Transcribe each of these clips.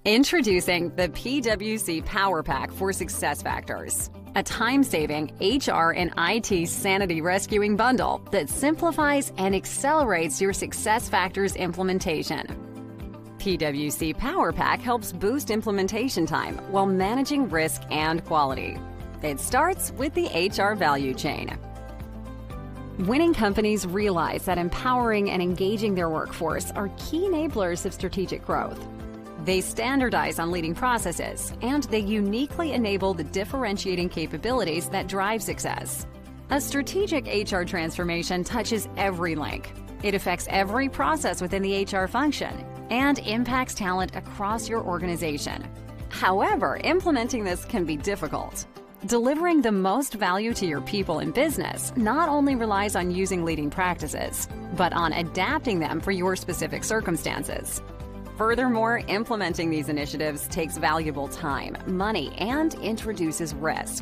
Introducing the PwC Power Pack for SuccessFactors, a time-saving HR and IT sanity rescuing bundle that simplifies and accelerates your SuccessFactors implementation. PwC Power Pack helps boost implementation time while managing risk and quality. It starts with the HR value chain. Winning companies realize that empowering and engaging their workforce are key enablers of strategic growth. They standardize on leading processes, and they uniquely enable the differentiating capabilities that drive success. A strategic HR transformation touches every link. It affects every process within the HR function and impacts talent across your organization. However, implementing this can be difficult. Delivering the most value to your people and business not only relies on using leading practices, but on adapting them for your specific circumstances. Furthermore, implementing these initiatives takes valuable time, money, and introduces risk.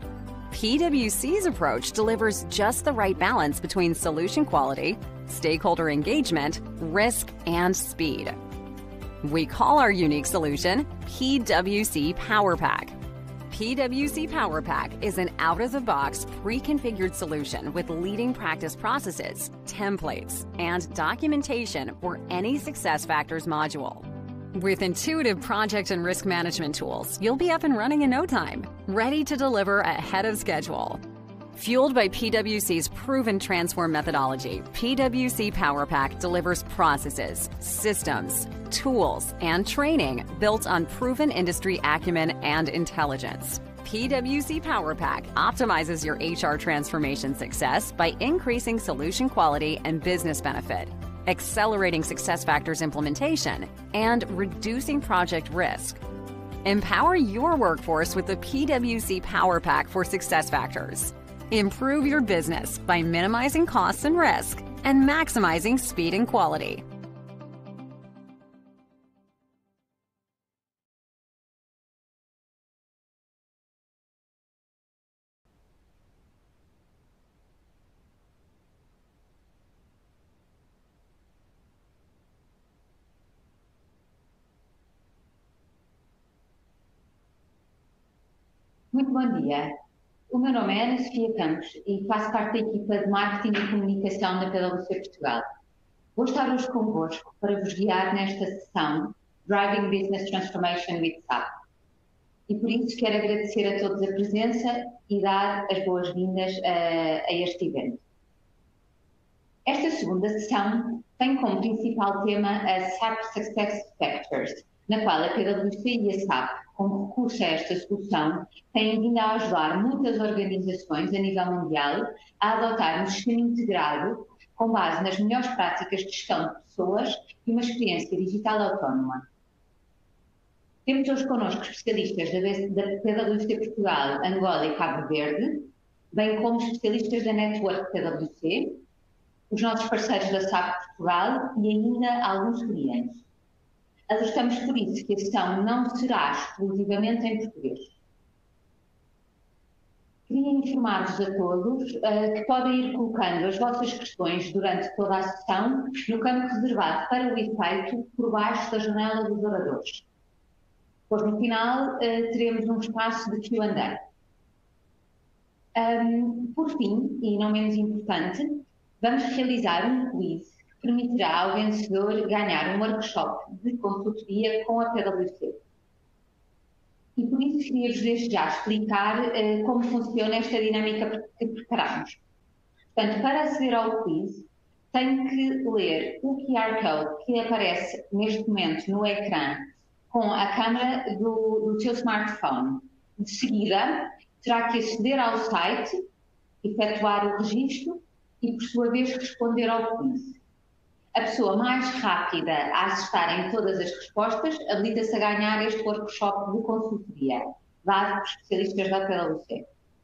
PwC's approach delivers just the right balance between solution quality, stakeholder engagement, risk, and speed. We call our unique solution PwC Power Pack. PwC Power Pack is an out-of-the-box, pre-configured solution with leading practice processes, templates, and documentation for any SuccessFactors module. With intuitive project and risk management tools, you'll be up and running in no time, ready to deliver ahead of schedule. Fueled by PwC's proven transform methodology, PwC Power Pack delivers processes, systems, tools, and training built on proven industry acumen and intelligence. PwC Power Pack optimizes your HR transformation success by increasing solution quality and business benefit, accelerating SuccessFactors implementation, and reducing project risk. Empower your workforce with the PwC Power Pack for SuccessFactors. Improve your business by minimizing costs and risk and maximizing speed and quality. Muito bom dia. O meu nome é Ana Sofia Campos e faço parte da equipa de Marketing e Comunicação da PwC Portugal. Vou estar hoje convosco para vos guiar nesta sessão Driving Business Transformation with SAP. E por isso quero agradecer a todos a presença e dar as boas-vindas a este evento. Esta segunda sessão tem como principal tema a SAP SuccessFactors, na qual a PwC e a SAP, como recurso a esta solução, têm vindo a ajudar muitas organizações a nível mundial a adotar um sistema integrado com base nas melhores práticas de gestão de pessoas e uma experiência digital autónoma. Temos hoje connosco especialistas da PwC Portugal, Angola e Cabo Verde, bem como especialistas da Network PwC, os nossos parceiros da SAP Portugal e ainda alguns clientes. Alertamos por isso que a sessão não será exclusivamente em português. Queria informar-vos a todos que podem ir colocando as vossas questões durante toda a sessão no campo reservado para o efeito por baixo da janela dos oradores. Pois no final teremos um espaço de Q&A. Por fim, e não menos importante, vamos realizar um quiz que permitirá ao vencedor ganhar um workshop de consultoria com a PwC. E por isso queria-vos desde já explicar como funciona esta dinâmica que preparamos. Portanto, para aceder ao quiz, tem que ler o QR Code que aparece neste momento no ecrã com a câmera do seu smartphone. De seguida, terá que aceder ao site, efetuar o registro e, por sua vez, responder ao quiz. A pessoa mais rápida a acertar em todas as respostas habilita-se a ganhar este workshop de consultoria, dado por especialistas da PwC.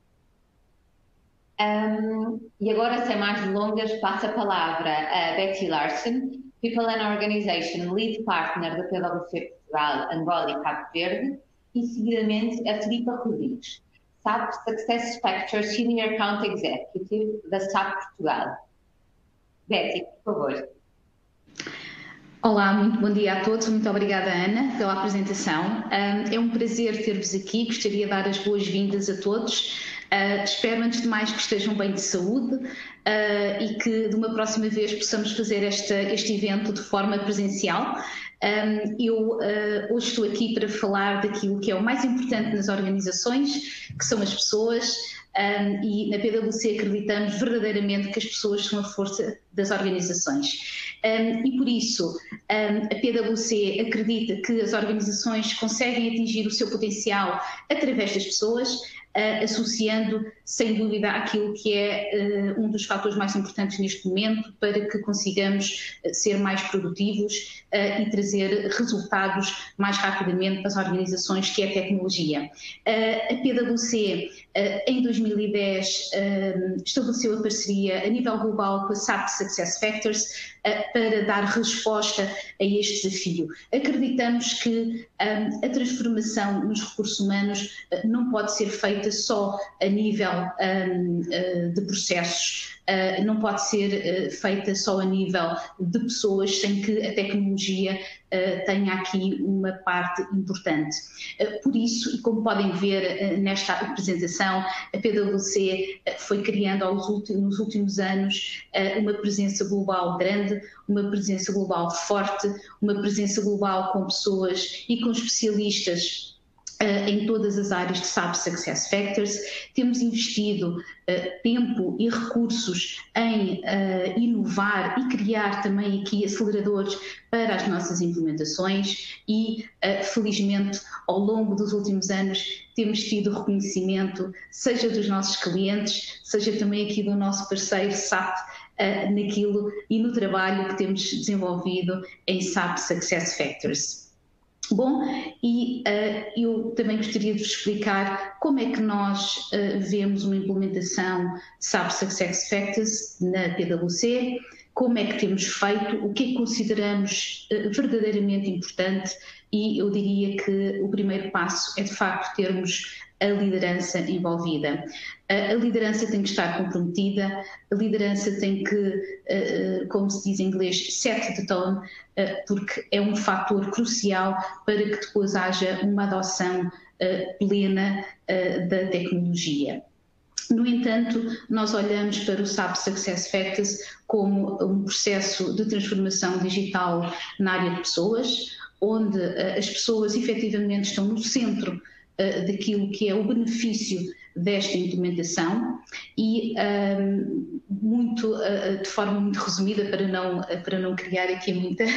E agora, sem mais delongas, passo a palavra a Betty Larson, People and Organization Lead Partner da PwC Portugal, Angola e Cabo Verde, e seguidamente a Filipa Rodrigues, SAP SuccessFactors Senior Account Executive da SAP Portugal. Betty, por favor. Olá, muito bom dia a todos. Muito obrigada, Ana, pela apresentação. É um prazer ter-vos aqui. Gostaria de dar as boas-vindas a todos. Espero, antes de mais, que estejam bem de saúde e que, de uma próxima vez, possamos fazer este evento de forma presencial. Eu hoje estou aqui para falar daquilo que é o mais importante nas organizações, que são as pessoas. E na PwC acreditamos verdadeiramente que as pessoas são a força das organizações. E por isso a PwC acredita que as organizações conseguem atingir o seu potencial através das pessoas, associando sem dúvida aquilo que é um dos fatores mais importantes neste momento para que consigamos ser mais produtivos e trazer resultados mais rapidamente para as organizações, que é a tecnologia. A PwC em 2010 estabeleceu a parceria a nível global com a SAP Success Factors para dar resposta a este desafio. Acreditamos que a transformação nos recursos humanos não pode ser feita só a nível de processos, não pode ser feita só a nível de pessoas, sem que a tecnologia tenha aqui uma parte importante. Por isso, e como podem ver nesta apresentação, a PwC foi criando nos últimos anos uma presença global grande, uma presença global forte, uma presença global com pessoas e com especialistas em todas as áreas de SAP Success Factors. Temos investido tempo e recursos em inovar e criar também aqui aceleradores para as nossas implementações e, felizmente, ao longo dos últimos anos temos tido reconhecimento, seja dos nossos clientes, seja também aqui do nosso parceiro SAP, naquilo e no trabalho que temos desenvolvido em SAP Success Factors. Bom, e eu também gostaria de vos explicar como é que nós vemos uma implementação de SAP Success Factors na PwC, como é que temos feito, o que é que consideramos verdadeiramente importante, e eu diria que o primeiro passo é de facto termos a liderança envolvida. A liderança tem que estar comprometida, a liderança tem que, como se diz em inglês, set the tone, porque é um fator crucial para que depois haja uma adoção plena da tecnologia. No entanto, nós olhamos para o SAP Success Factors como um processo de transformação digital na área de pessoas, onde as pessoas efetivamente estão no centro daquilo que é o benefício desta implementação e de forma muito resumida, para não criar aqui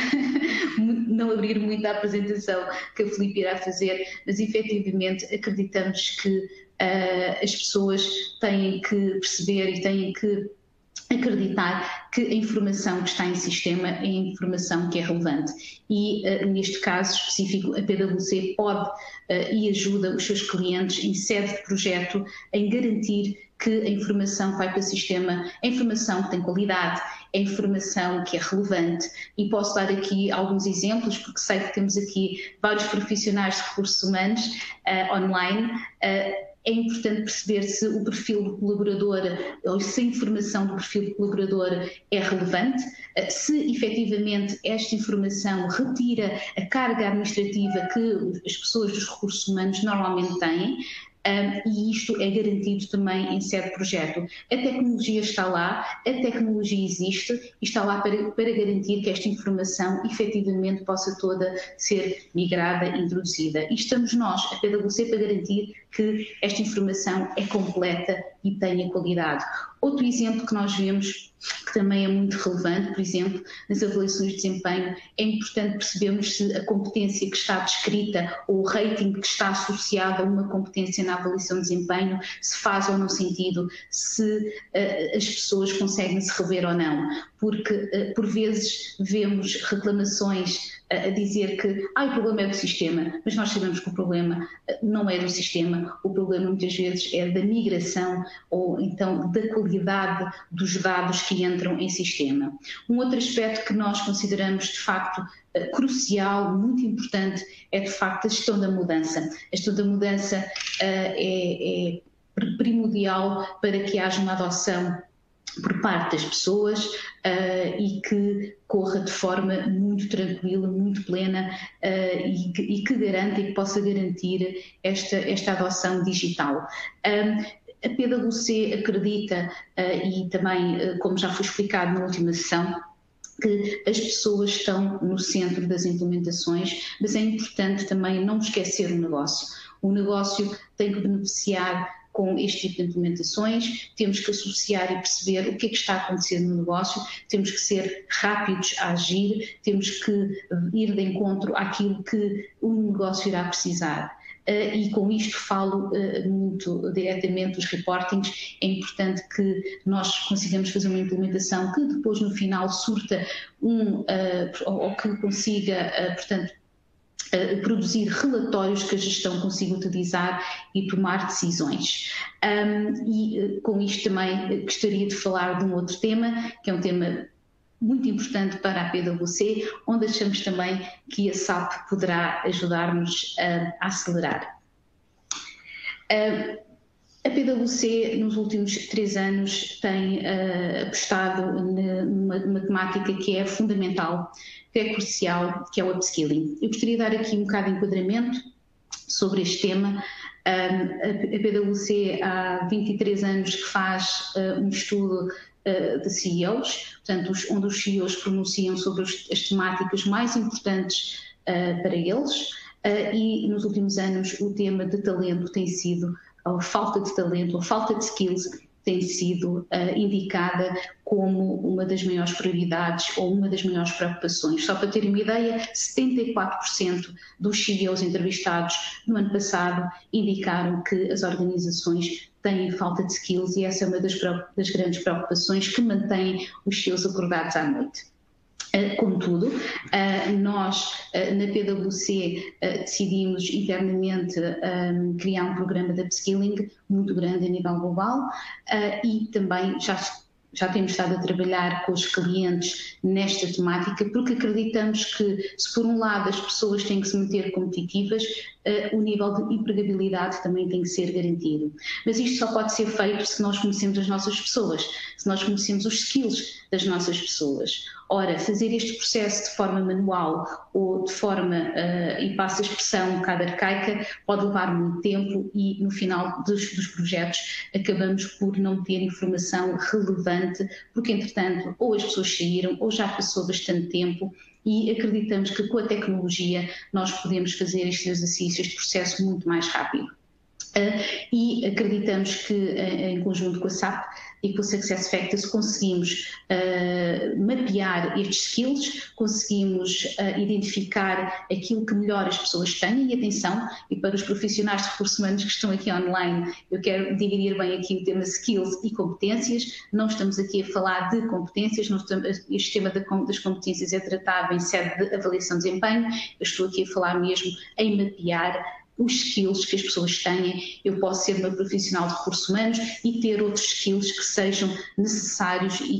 não abrir muito a apresentação que a Filipe irá fazer, mas efetivamente acreditamos que as pessoas têm que perceber e têm que acreditar que a informação que está em sistema é a informação que é relevante e, neste caso específico, a PwC pode e ajuda os seus clientes em sede de projeto em garantir que a informação que vai para o sistema é informação que tem qualidade, é informação que é relevante, e posso dar aqui alguns exemplos, porque sei que temos aqui vários profissionais de recursos humanos online. É importante perceber se o perfil do colaborador ou se a informação do perfil do colaborador é relevante, se efetivamente esta informação retira a carga administrativa que as pessoas dos recursos humanos normalmente têm, e isto é garantido também em sede de projeto. A tecnologia está lá, a tecnologia existe e está lá para garantir que esta informação efetivamente possa toda ser migrada e introduzida. E estamos nós, a PwC, para garantir que esta informação é completa e tenha qualidade. Outro exemplo que nós vemos, que também é muito relevante, por exemplo, nas avaliações de desempenho, é importante percebermos se a competência que está descrita ou o rating que está associado a uma competência na avaliação de desempenho, se faz ou não sentido, se as pessoas conseguem se rever ou não, porque por vezes vemos reclamações a dizer que o problema é do sistema, mas nós sabemos que o problema não é do sistema, o problema muitas vezes é da migração ou então da qualidade dos dados que entram em sistema. Um outro aspecto que nós consideramos de facto crucial, muito importante, é de facto a gestão da mudança. A gestão da mudança é primordial para que haja uma adoção por parte das pessoas e que corra de forma muito tranquila, muito plena e que garanta e que possa garantir esta adoção digital. A PwC acredita, e também, como já foi explicado na última sessão, que as pessoas estão no centro das implementações, mas é importante também não esquecer o negócio. O negócio tem que beneficiar com este tipo de implementações, temos que associar e perceber o que é que está a acontecer no negócio, temos que ser rápidos a agir, temos que ir de encontro àquilo que o negócio irá precisar. E com isto falo muito diretamente dos reportings. É importante que nós consigamos fazer uma implementação que depois no final surta ou que consiga, portanto, produzir relatórios que a gestão consiga utilizar e tomar decisões. Com isto também gostaria de falar de um outro tema, que é um tema muito importante para a PwC, onde achamos também que a SAP poderá ajudar-nos a acelerar. A PwC, nos últimos 3 anos, tem apostado numa temática que é fundamental, que é crucial, que é o upskilling. Eu gostaria de dar aqui um bocado de enquadramento sobre este tema. A PwC há 23 anos que faz um estudo de CEOs, portanto, onde os CEOs pronunciam sobre as temáticas mais importantes para eles, e nos últimos anos o tema de talento tem sido, ou falta de talento, ou falta de skills, tem sido indicada como uma das maiores prioridades ou uma das maiores preocupações. Só para terem uma ideia, 74% dos CEOs entrevistados no ano passado indicaram que as organizações têm falta de skills, e essa é uma das grandes preocupações que mantém os CEOs acordados à noite. Contudo, nós na PwC decidimos internamente criar um programa de upskilling muito grande a nível global e também já temos estado a trabalhar com os clientes nesta temática, porque acreditamos que, se por um lado as pessoas têm que se manter competitivas, o nível de empregabilidade também tem que ser garantido. Mas isto só pode ser feito se nós conhecemos as nossas pessoas, se nós conhecemos os skills das nossas pessoas. Ora, fazer este processo de forma manual ou de forma, e passa a expressão um bocado arcaica, pode levar muito tempo e no final dos projetos acabamos por não ter informação relevante, porque entretanto ou as pessoas saíram ou já passou bastante tempo, e acreditamos que com a tecnologia nós podemos fazer este exercício, este processo muito mais rápido. E acreditamos que em conjunto com a SAP e com o SuccessFactors conseguimos mapear estes skills, conseguimos identificar aquilo que melhor as pessoas têm, e atenção, e para os profissionais de recursos humanos que estão aqui online, eu quero dividir bem aqui o tema skills e competências. Não estamos aqui a falar de competências, este tema das competências é tratado em sede de avaliação de desempenho, eu estou aqui a falar mesmo em mapear os skills que as pessoas têm. Eu posso ser uma profissional de recursos humanos e ter outros skills que sejam necessários e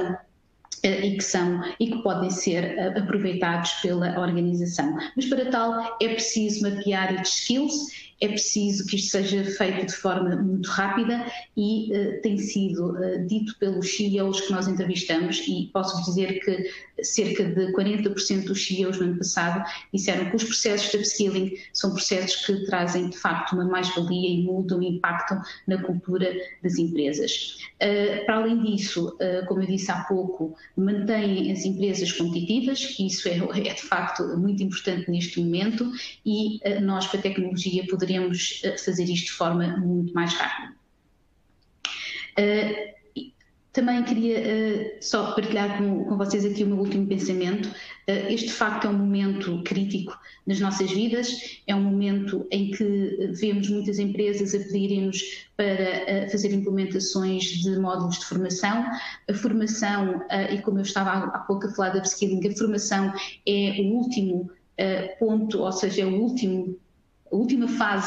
que podem ser aproveitados pela organização. Mas para tal é preciso mapear estes skills, é preciso que isto seja feito de forma muito rápida e tem sido dito pelos CEOs que nós entrevistamos, e posso dizer que cerca de 40% dos CEOs no ano passado disseram que os processos de upskilling são processos que trazem de facto uma mais-valia e mudam e impactam na cultura das empresas. Para além disso, como eu disse há pouco, mantêm as empresas competitivas, que isso é de facto muito importante neste momento, e nós com a tecnologia poderemos fazer isto de forma muito mais rápida. Também queria só partilhar com vocês aqui o meu último pensamento. Este de facto é um momento crítico nas nossas vidas, é um momento em que vemos muitas empresas a pedirem-nos para fazer implementações de módulos de formação. A formação, e como eu estava há pouco a falar da upskilling, a formação é o último ponto, ou seja, é a última fase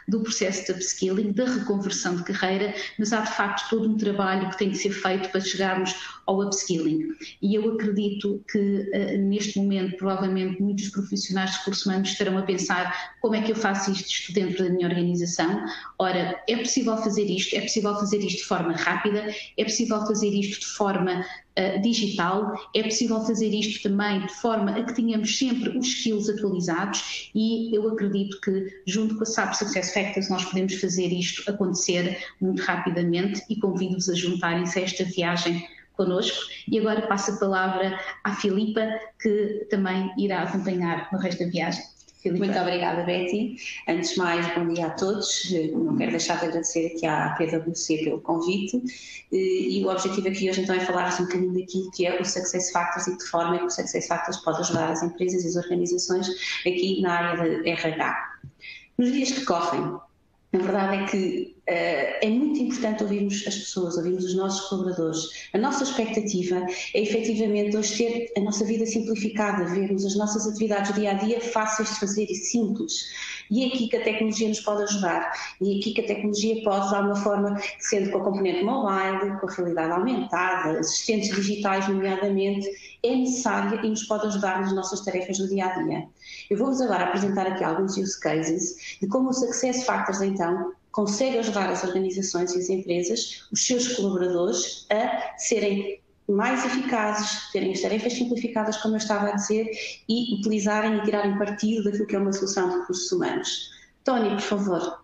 do processo de upskilling, da reconversão de carreira, mas há de facto todo um trabalho que tem que ser feito para chegarmos ao upskilling. E eu acredito que neste momento provavelmente muitos profissionais de recursos humanos estarão a pensar como é que eu faço isto dentro da minha organização. Ora, é possível fazer isto de forma rápida, é possível fazer isto de forma digital, é possível fazer isto também de forma a que tenhamos sempre os skills atualizados e eu acredito que junto com a SAP Success Factors nós podemos fazer isto acontecer muito rapidamente e convido-vos a juntarem-se a esta viagem connosco. E agora passo a palavra à Filipa, que também irá acompanhar no resto da viagem. Filipa. Muito obrigada, Betty. Antes de mais, bom dia a todos. Não quero deixar de agradecer aqui à PwC pelo convite e o objetivo aqui hoje então é falar um bocadinho daquilo que é o Success Factors e de que forma é que o Success Factors pode ajudar as empresas e as organizações aqui na área de RH. Nos dias que correm, a verdade é que é muito importante ouvirmos as pessoas, ouvirmos os nossos colaboradores. A nossa expectativa é efetivamente hoje ter a nossa vida simplificada, vermos as nossas atividades do dia-a-dia fáceis de fazer e simples. E é aqui que a tecnologia nos pode ajudar. E é aqui que a tecnologia pode, de alguma forma, sendo com a componente mobile, com a realidade aumentada, assistentes digitais, nomeadamente, é necessária e nos pode ajudar nas nossas tarefas do dia-a-dia. Eu vou-vos agora apresentar aqui alguns use cases de como o Success Factors, então, consegue ajudar as organizações e as empresas, os seus colaboradores, a serem mais eficazes, terem as tarefas simplificadas, como eu estava a dizer, e utilizarem e tirarem partido daquilo que é uma solução de recursos humanos. Tony, por favor.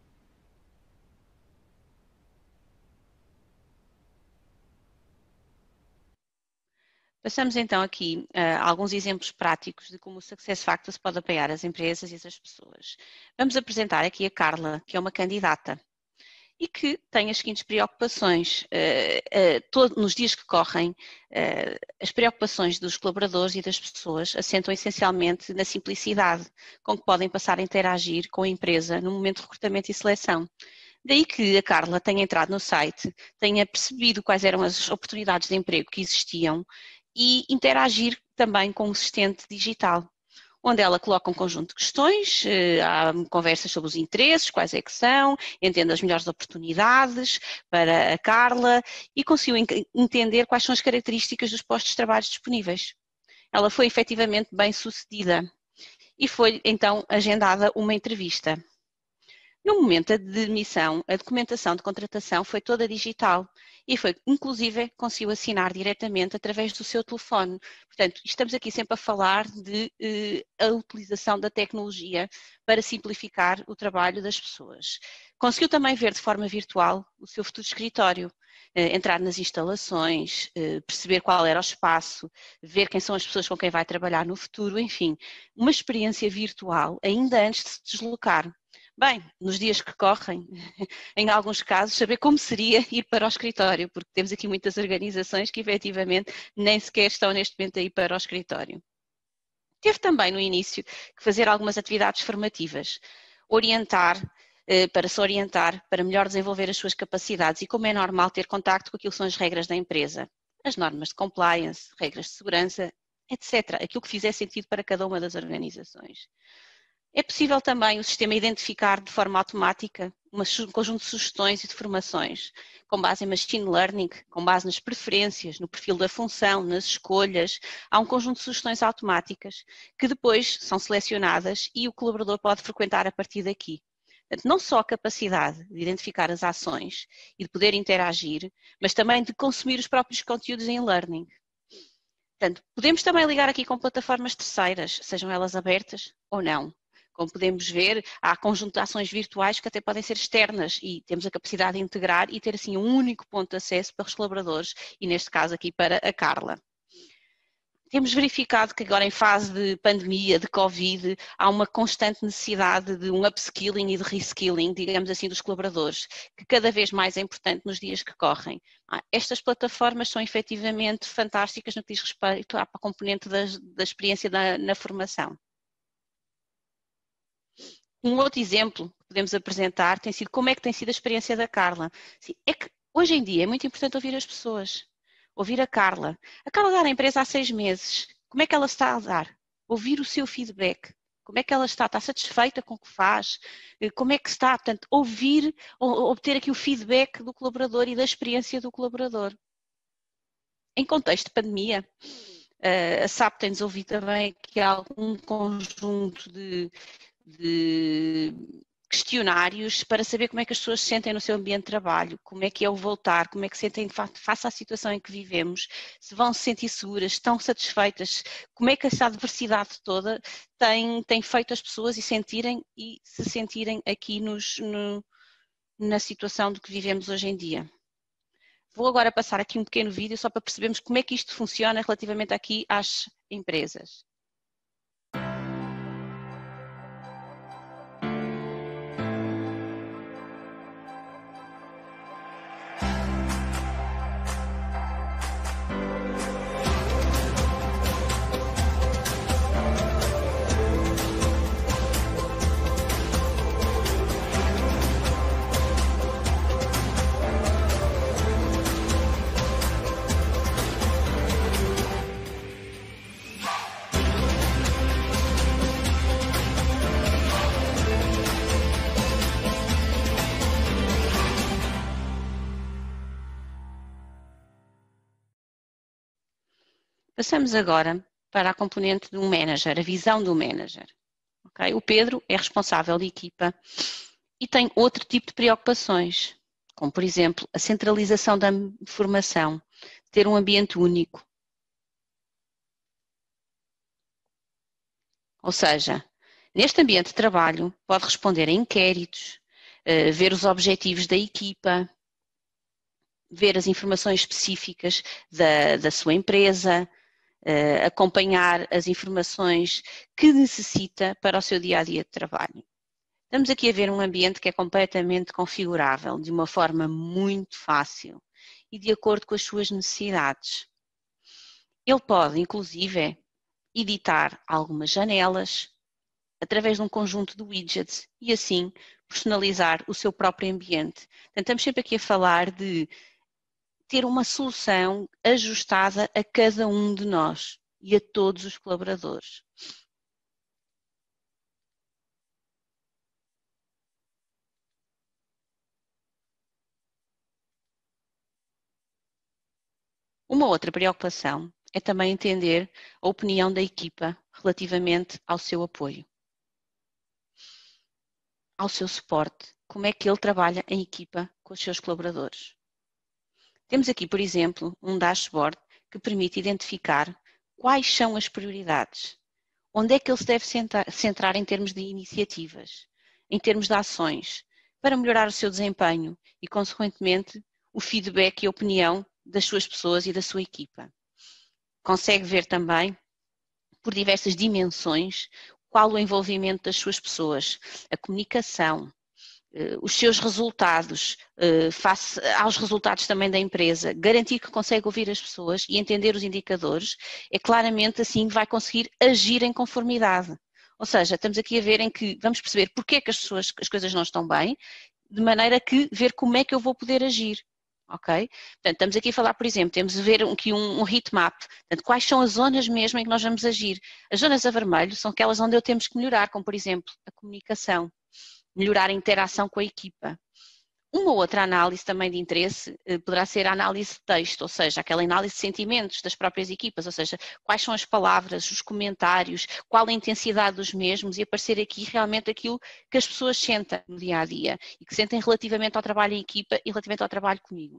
Passamos então aqui a alguns exemplos práticos de como o Success Factors pode apoiar as empresas e as pessoas. Vamos apresentar aqui a Carla, que é uma candidata e que tem as seguintes preocupações. Nos dias que correm, as preocupações dos colaboradores e das pessoas assentam essencialmente na simplicidade com que podem passar a interagir com a empresa no momento de recrutamento e seleção. Daí que a Carla tenha entrado no site, tenha percebido quais eram as oportunidades de emprego que existiam e interagir também com o assistente digital, onde ela coloca um conjunto de questões, há conversas sobre os interesses, quais é que são, entende as melhores oportunidades para a Carla e conseguiu entender quais são as características dos postos de trabalho disponíveis. Ela foi efetivamente bem sucedida e foi então agendada uma entrevista. No momento da demissão, a documentação de contratação foi toda digital e foi, inclusive, conseguiu assinar diretamente através do seu telefone. Portanto, estamos aqui sempre a falar de a utilização da tecnologia para simplificar o trabalho das pessoas. Conseguiu também ver de forma virtual o seu futuro escritório, entrar nas instalações, perceber qual era o espaço, ver quem são as pessoas com quem vai trabalhar no futuro, enfim, uma experiência virtual ainda antes de se deslocar. Bem, nos dias que correm, em alguns casos, saber como seria ir para o escritório, porque temos aqui muitas organizações que efetivamente nem sequer estão neste momento a ir para o escritório. Teve também no início que fazer algumas atividades formativas, para se orientar, para melhor desenvolver as suas capacidades e como é normal ter contacto com aquilo que são as regras da empresa, as normas de compliance, regras de segurança, etc. Aquilo que fizer sentido para cada uma das organizações. É possível também o sistema identificar de forma automática um conjunto de sugestões e de formações, com base em machine learning, com base nas preferências, no perfil da função, nas escolhas. Há um conjunto de sugestões automáticas que depois são selecionadas e o colaborador pode frequentar a partir daqui. Portanto, não só a capacidade de identificar as ações e de poder interagir, mas também de consumir os próprios conteúdos em learning. Portanto, podemos também ligar aqui com plataformas terceiras, sejam elas abertas ou não. Como podemos ver, há conjunto de ações virtuais que até podem ser externas e temos a capacidade de integrar e ter assim um único ponto de acesso para os colaboradores e neste caso aqui para a Carla. Temos verificado que agora em fase de pandemia, de Covid, há uma constante necessidade de um upskilling e de reskilling, digamos assim, dos colaboradores, que cada vez mais é importante nos dias que correm. Estas plataformas são efetivamente fantásticas no que diz respeito à componente da experiência na formação. Um outro exemplo que podemos apresentar tem sido como é que tem sido a experiência da Carla. Sim, é que hoje em dia é muito importante ouvir as pessoas, ouvir a Carla. A Carla está na empresa há 6 meses. Como é que ela está a dar? Ouvir o seu feedback. Como é que ela está? Está satisfeita com o que faz? Como é que está? Portanto, ouvir, obter aqui o feedback do colaborador e da experiência do colaborador. Em contexto de pandemia, a SAP tem desenvolvido também aqui algum conjunto de questionários para saber como é que as pessoas se sentem no seu ambiente de trabalho, como é que é o voltar, como é que se sentem face à situação em que vivemos, se vão se sentir seguras, estão satisfeitas, como é que essa adversidade toda tem feito as pessoas se sentirem aqui na situação de que vivemos hoje em dia. Vou agora passar aqui um pequeno vídeo só para percebermos como é que isto funciona relativamente aqui às empresas. Passamos agora para a componente do manager, a visão do manager. Okay? O Pedro é responsável de equipa e tem outro tipo de preocupações, como por exemplo a centralização da informação, ter um ambiente único. Ou seja, neste ambiente de trabalho pode responder a inquéritos, ver os objetivos da equipa, ver as informações específicas da sua empresa, acompanhar as informações que necessita para o seu dia-a-dia de trabalho. Estamos aqui a ver um ambiente que é completamente configurável, de uma forma muito fácil e de acordo com as suas necessidades. Ele pode, inclusive, editar algumas janelas através de um conjunto de widgets e assim personalizar o seu próprio ambiente. Portanto, estamos sempre aqui a falar de ter uma solução ajustada a cada um de nós e a todos os colaboradores. Uma outra preocupação é também entender a opinião da equipa relativamente ao seu apoio, ao seu suporte, como é que ele trabalha em equipa com os seus colaboradores. Temos aqui, por exemplo, um dashboard que permite identificar quais são as prioridades, onde é que ele se deve centrar em termos de iniciativas, em termos de ações, para melhorar o seu desempenho e, consequentemente, o feedback e a opinião das suas pessoas e da sua equipa. Consegue ver também, por diversas dimensões, qual o envolvimento das suas pessoas, a comunicação, os seus resultados, face aos resultados também da empresa, garantir que consegue ouvir as pessoas e entender os indicadores, é claramente assim que vai conseguir agir em conformidade. Ou seja, estamos aqui a ver em que vamos perceber porque é que as coisas não estão bem, de maneira que ver como é que eu vou poder agir. Ok? Portanto, estamos aqui a falar, por exemplo, temos a ver aqui um heatmap, portanto, quais são as zonas mesmo em que nós vamos agir. As zonas a vermelho são aquelas onde eu temos que melhorar, como por exemplo, a comunicação, melhorar a interação com a equipa. Uma outra análise também de interesse poderá ser a análise de texto, ou seja, aquela análise de sentimentos das próprias equipas, ou seja, quais são as palavras, os comentários, qual a intensidade dos mesmos e aparecer aqui realmente aquilo que as pessoas sentem no dia-a-dia e que sentem relativamente ao trabalho em equipa e relativamente ao trabalho comigo.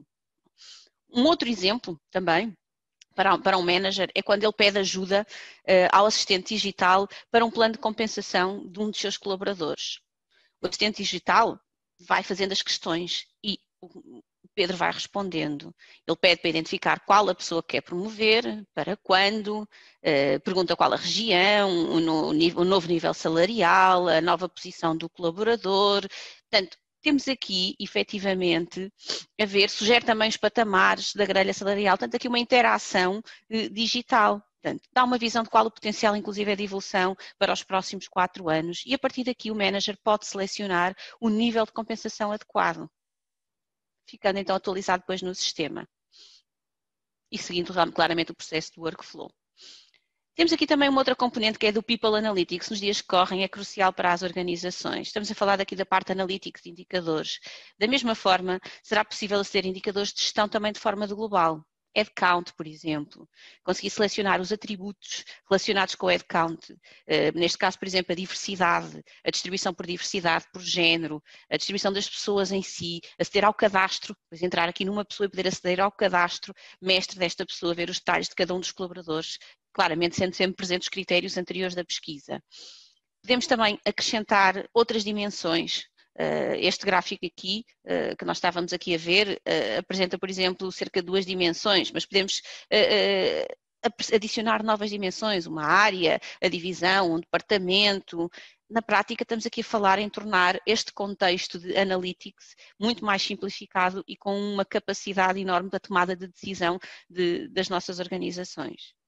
Um outro exemplo também para um manager é quando ele pede ajuda ao assistente digital para um plano de compensação de um dos seus colaboradores. O assistente digital vai fazendo as questões e o Pedro vai respondendo. Ele pede para identificar qual a pessoa que quer promover, para quando, pergunta qual a região, o novo nível salarial, a nova posição do colaborador. Portanto, temos aqui, efetivamente, a ver, sugere também os patamares da grelha salarial. Portanto, aqui uma interação digital. Portanto, dá uma visão de qual o potencial, inclusive, é de evolução para os próximos 4 anos e, a partir daqui, o manager pode selecionar o nível de compensação adequado, ficando então atualizado depois no sistema e seguindo claramente o processo do workflow. Temos aqui também uma outra componente que é do People Analytics, nos dias que correm é crucial para as organizações. Estamos a falar aqui da parte Analytics de indicadores. Da mesma forma, será possível aceder a indicadores de gestão também de forma global. Headcount, por exemplo. Conseguir selecionar os atributos relacionados com o headcount. Neste caso, por exemplo, a diversidade, a distribuição por diversidade, por género, a distribuição das pessoas em si, aceder ao cadastro, depois entrar aqui numa pessoa e poder aceder ao cadastro mestre desta pessoa, ver os detalhes de cada um dos colaboradores, claramente sendo sempre presentes os critérios anteriores da pesquisa. Podemos também acrescentar outras dimensões. Este gráfico aqui, que nós estávamos aqui a ver, apresenta, por exemplo, cerca de 2 dimensões, mas podemos adicionar novas dimensões, uma área, a divisão, um departamento. Na prática, estamos aqui a falar em tornar este contexto de analytics muito mais simplificado e com uma capacidade enorme da tomada de decisão das nossas organizações.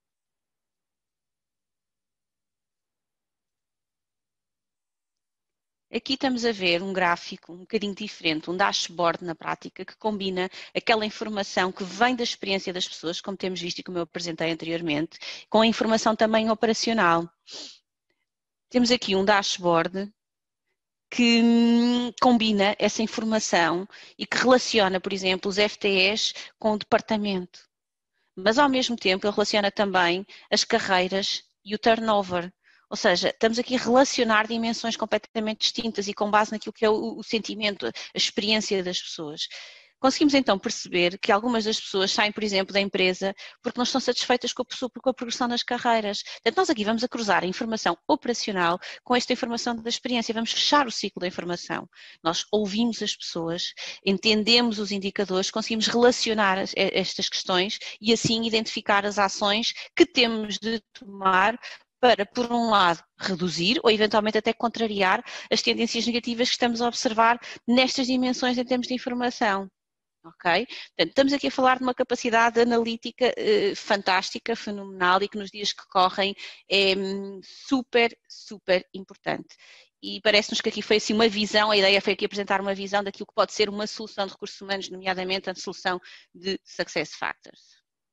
Aqui estamos a ver um gráfico um bocadinho diferente, um dashboard na prática, que combina aquela informação que vem da experiência das pessoas, como temos visto e como eu apresentei anteriormente, com a informação também operacional. Temos aqui um dashboard que combina essa informação e que relaciona, por exemplo, os FTEs com o departamento. Mas, ao mesmo tempo, ele relaciona também as carreiras e o turnover. Ou seja, estamos aqui a relacionar dimensões completamente distintas e com base naquilo que é o sentimento, a experiência das pessoas. Conseguimos então perceber que algumas das pessoas saem, por exemplo, da empresa porque não estão satisfeitas com a progressão nas carreiras. Portanto, nós aqui vamos a cruzar a informação operacional com esta informação da experiência, vamos fechar o ciclo da informação. Nós ouvimos as pessoas, entendemos os indicadores, conseguimos relacionar estas questões e assim identificar as ações que temos de tomar para, por um lado, reduzir ou eventualmente até contrariar as tendências negativas que estamos a observar nestas dimensões em termos de informação. Ok? Portanto, estamos aqui a falar de uma capacidade analítica fantástica, fenomenal e que nos dias que correm é super, super importante. E parece-nos que aqui foi assim uma visão, a ideia foi aqui apresentar uma visão daquilo que pode ser uma solução de recursos humanos, nomeadamente a solução de Success Factors.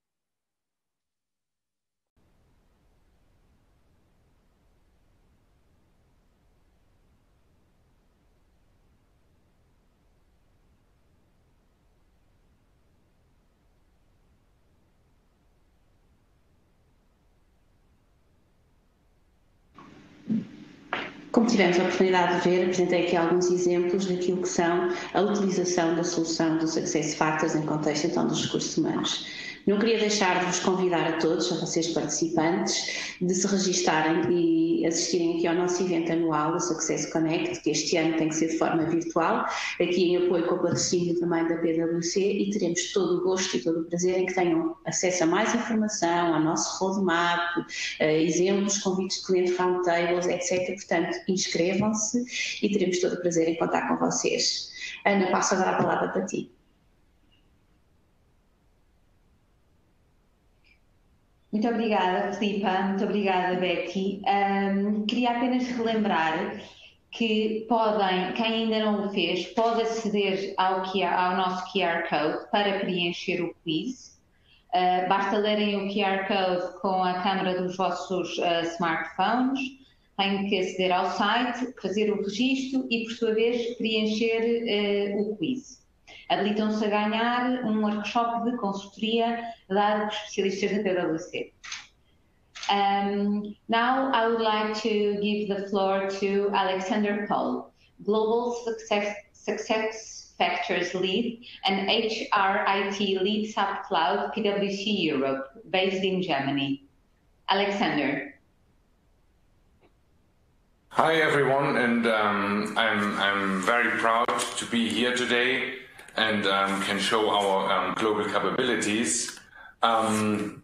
Como tivemos a oportunidade de ver, apresentei aqui alguns exemplos daquilo que são a utilização da solução do Success Factors em contexto então dos recursos humanos. Não queria deixar de vos convidar a todos, a vocês participantes, de se registarem e assistirem aqui ao nosso evento anual, o Success Connect, que este ano tem que ser de forma virtual, aqui em apoio com o patrocínio também da PwC, e teremos todo o gosto e todo o prazer em que tenham acesso a mais informação, ao nosso roadmap, exemplos, convites de cliente roundtables, etc. Portanto, inscrevam-se e teremos todo o prazer em contar com vocês. Ana, passo agora a palavra para ti. Muito obrigada, Filipa. Muito obrigada, Becky. Queria apenas relembrar que quem ainda não o fez, pode aceder ao nosso QR Code para preencher o quiz. Basta lerem o QR Code com a câmera dos vossos smartphones. Têm que aceder ao site, fazer o registro e, por sua vez, preencher o quiz. Habilitam-se a ganhar um workshop de consultoria dado por especialistas da PwC. Now I would like to give the floor to Alexander Pohl, Global Success Factors Lead and HRIT Lead SAP-Cloud PwC Europe, based in Germany. Alexander. Hi everyone, and I'm very proud to be here today and can show our global capabilities. The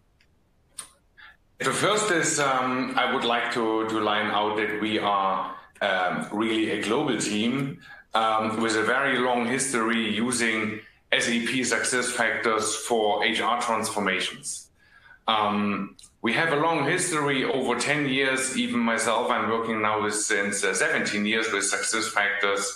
first is I would like to line out that we are really a global team with a very long history using SAP SuccessFactors for HR transformations. We have a long history, over 10 years, even myself, I'm working now since 17 years with SuccessFactors.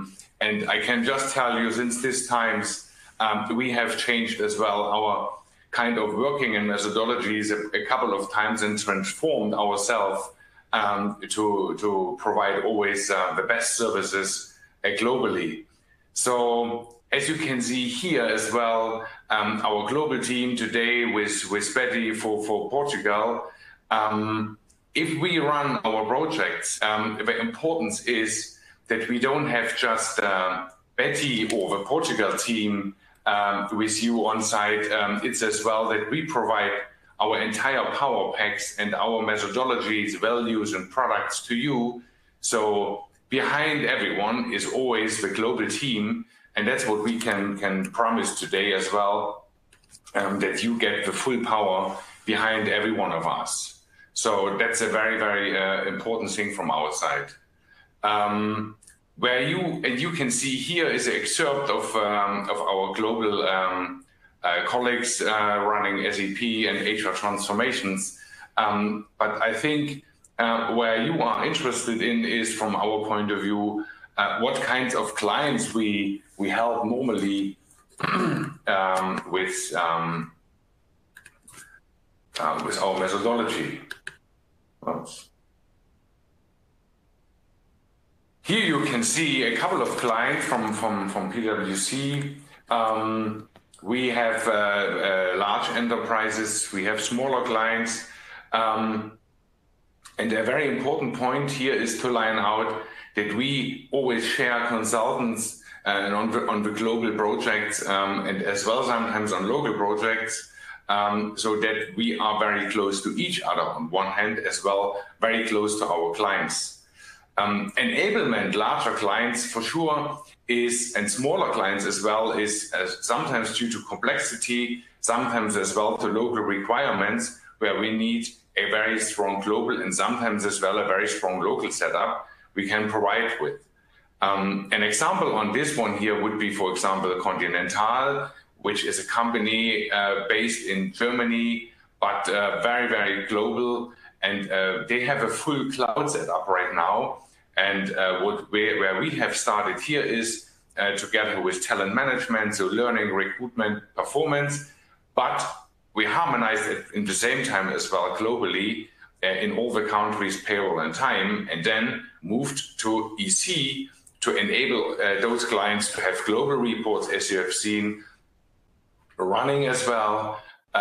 And I can just tell you, since these times, we have changed as well our kind of working and methodologies a couple of times and transformed ourselves to provide always the best services globally. So as you can see here as well, our global team today with Betty for Portugal, if we run our projects, the importance is that we don't have just Betty or the Portugal team with you on site. It's as well that we provide our entire power packs and our methodologies, values, and products to you. So behind everyone is always the global team, and that's what we can promise today as well, that you get the full power behind every one of us. So that's a very, very important thing from our side. Where you can see here is an excerpt of our global colleagues running SAP and HR transformations. But I think where you are interested in is, from our point of view, what kinds of clients we help normally with our methodology. Oops. Here you can see a couple of clients from PwC. We have large enterprises, we have smaller clients, and a very important point here is to line out that we always share consultants on the global projects and as well sometimes on local projects, so that we are very close to each other on one hand, as well very close to our clients. Enablement, larger clients for sure is, and smaller clients as well, is sometimes due to complexity, sometimes as well to local requirements, where we need a very strong global and sometimes as well a very strong local setup we can provide with. An example on this one here would be, for example, Continental, which is a company based in Germany, but very, very global. And they have a full cloud setup right now. And where we have started here is together with talent management, so learning, recruitment, performance, but we harmonized it in the same time as well globally in all the countries, payroll and time, and then moved to EC to enable those clients to have global reports, as you have seen, running as well,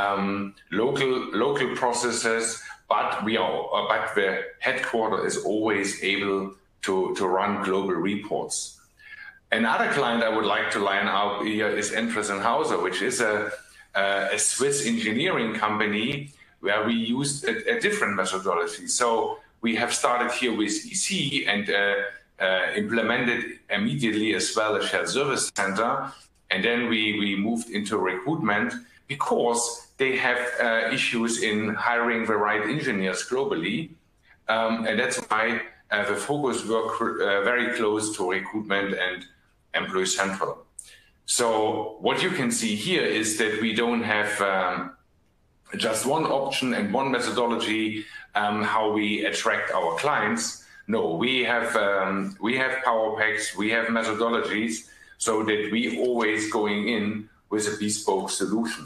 local processes, but the headquarter is always able to run global reports. Another client I would like to line up here is Endress & Hauser, which is a Swiss engineering company where we used a different methodology. So we have started here with EC and implemented immediately as well a shared service center. And then we moved into recruitment because they have issues in hiring the right engineers globally. And that's why the focus work very close to recruitment and Employee Central. So what you can see here is that we don't have just one option and one methodology how we attract our clients. No, we have power packs, we have methodologies, so that we always going in with a bespoke solution.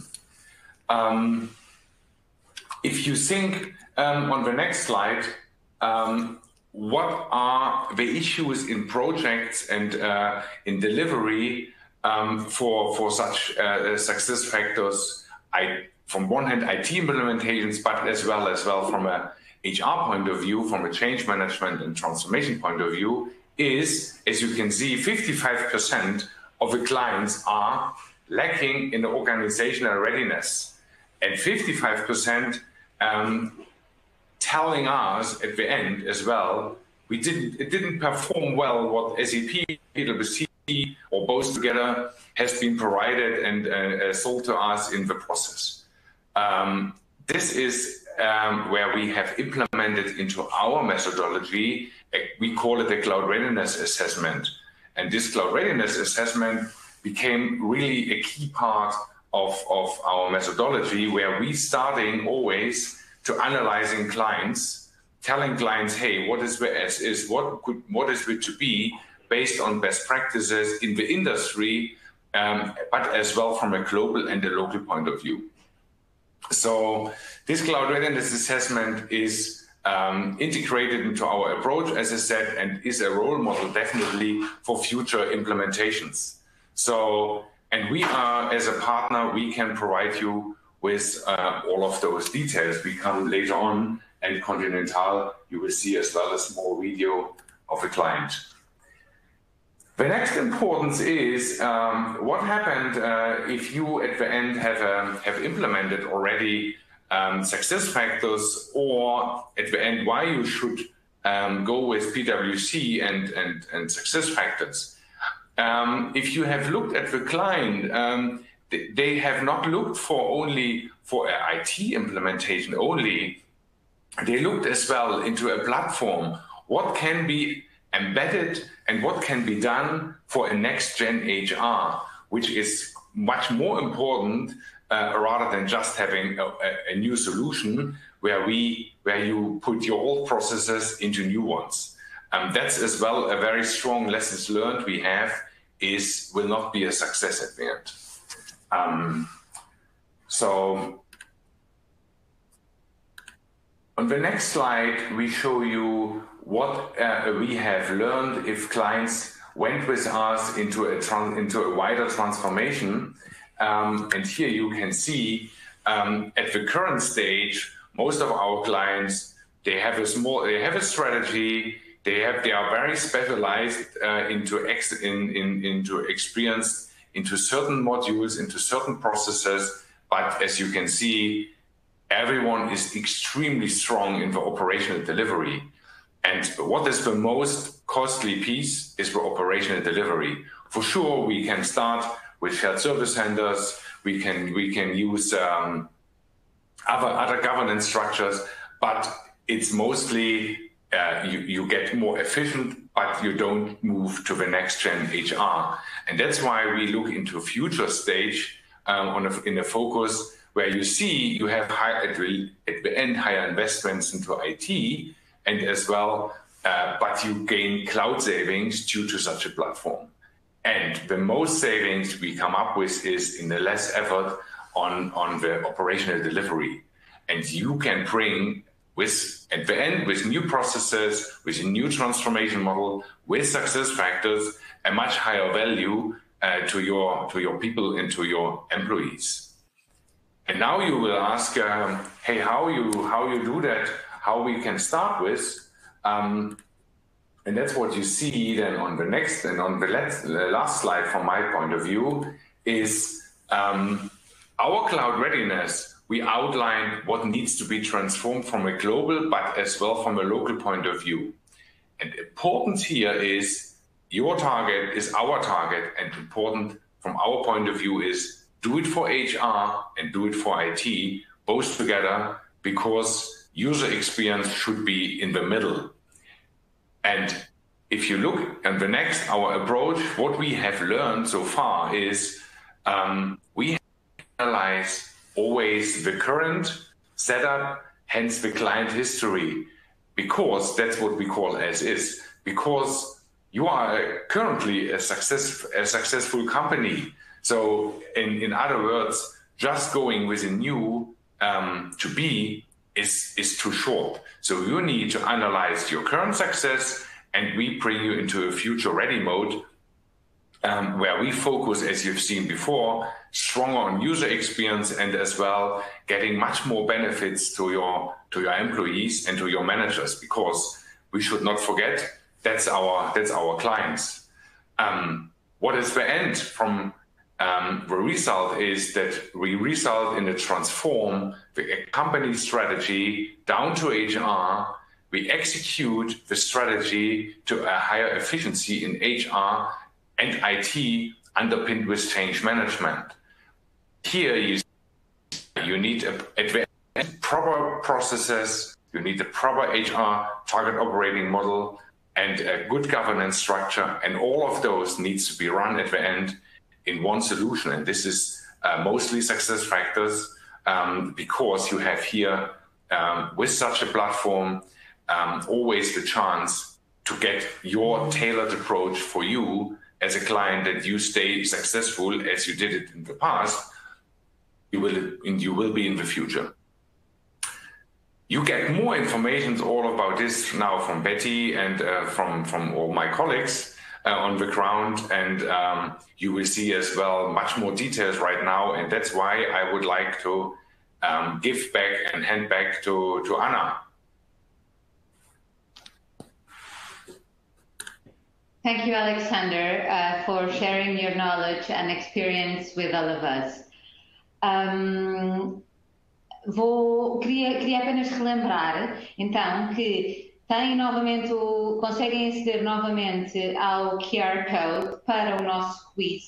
If you think on the next slide, what are the issues in projects and in delivery for such success factors? From one hand, IT implementations, but as well from a HR point of view, from a change management and transformation point of view, is, as you can see, 55% of the clients are lacking in the organizational readiness, and 55% telling us at the end as well, it didn't perform well what SAP, PwC, or both together has been provided and sold to us in the process. This is where we have implemented into our methodology, we call it the Cloud Readiness Assessment. And this Cloud Readiness Assessment became really a key part of our methodology, where we starting always to analyzing clients, telling clients, hey, what is the S is, what is it to be based on best practices in the industry, but as well from a global and a local point of view. So this cloud readiness assessment is integrated into our approach, as I said, and is a role model definitely for future implementations. So, and we are, as a partner, we can provide you with all of those details. We come later on, and Continental, you will see as well a small video of a client. The next importance is what happened if you at the end have implemented already SuccessFactors, or at the end why you should go with PwC and SuccessFactors. If you have looked at the client, they have not looked only for an IT implementation only. They looked as well into a platform. What can be embedded and what can be done for a next-gen HR, which is much more important rather than just having a new solution where you put your old processes into new ones. That's as well a very strong lessons learned we have will not be a success at the end. So on the next slide, we show you what we have learned if clients went with us into a wider transformation. And here you can see at the current stage, most of our clients, they have a strategy. They are very specialized into experience into certain modules, into certain processes. But as you can see, everyone is extremely strong in the operational delivery. And what is the most costly piece is the operational delivery. For sure, we can start with shared service centers. We can use other governance structures, but it's mostly you get more efficient, but you don't move to the next gen HR. And that's why we look into a future stage in a focus where you see you have at the end higher investments into IT, and as well, but you gain cloud savings due to such a platform. And the most savings we come up with is in the less effort on the operational delivery. And you can bring at the end with new processes, with a new transformation model, with SuccessFactors, a much higher value to your people and to your employees. And now you will ask, hey, how you do that? How we can start with, and that's what you see then on the next and on the last slide from my point of view is our cloud readiness. We outline what needs to be transformed from a global, but as well from a local point of view. And important here is your target is our target, and important from our point of view is do it for HR and do it for IT, both together, because user experience should be in the middle. And if you look at the next, our approach, what we have learned so far is we analyze always the current setup, hence the client history, because that's what we call as is. Because you are currently a successful company. So in other words, just going with a new to be is too short. So you need to analyze your current success, and we bring you into a future ready mode where we focus, as you've seen before, stronger on user experience and as well getting much more benefits to your employees and to your managers, because we should not forget that's our clients. What is the end from the result is that we result in a transform the company strategy down to HR. We execute the strategy to a higher efficiency in HR and IT underpinned with change management. Here you need a proper processes, you need a proper HR target operating model and a good governance structure, and all of those needs to be run at the end in one solution. And this is mostly SuccessFactors because you have here with such a platform always the chance to get your tailored approach for you as a client, that you stay successful as you did it in the past, you will be in the future. You get more information all about this now from Betty and from all my colleagues on the ground, and you will see as well much more details right now, and that's why I would like to give back and hand back to Anna. Thank you, Alexander, for sharing your knowledge and experience with all of us. Queria apenas relembrar, então, que conseguem aceder novamente ao QR Code para o nosso quiz.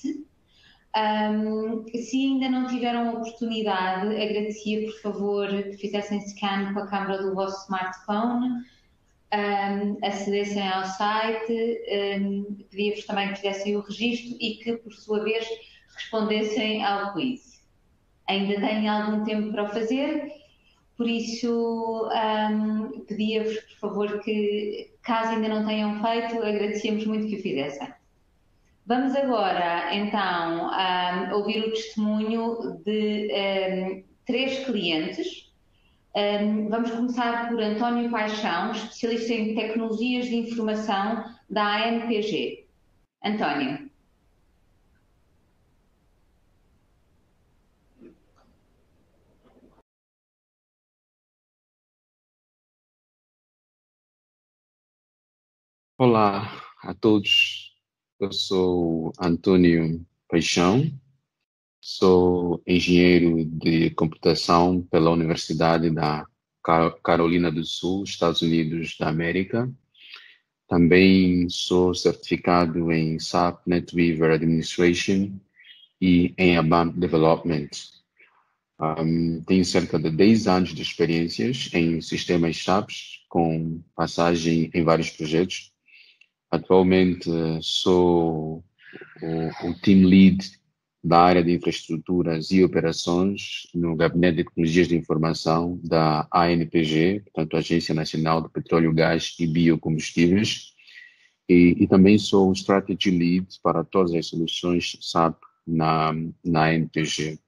Se ainda não tiveram a oportunidade, agradecia, por favor, que fizessem scan com a câmera do vosso smartphone, acedessem ao site, pedia-vos também que fizessem o registro e que, por sua vez, respondessem ao quiz. Ainda têm algum tempo para o fazer, por isso pedia-vos, por favor, que, caso ainda não tenham feito, agradecíamos muito que o fizessem. Vamos agora, então, ouvir o testemunho de 3 clientes. Vamos começar por António Paixão, especialista em tecnologias de informação da ANPG. António. Olá a todos, eu sou Antônio Paixão, sou engenheiro de computação pela Universidade da Carolina do Sul, Estados Unidos da América. Também sou certificado em SAP NetWeaver Administration e em ABAP Development. Tenho cerca de 10 anos de experiências em sistemas SAP, com passagem em vários projetos. Atualmente sou o Team Lead da área de infraestruturas e operações no Gabinete de Tecnologias de Informação da ANPG, portanto, Agência Nacional de Petróleo, Gás e Biocombustíveis, e também sou o Strategy Lead para todas as soluções SAP na ANPG.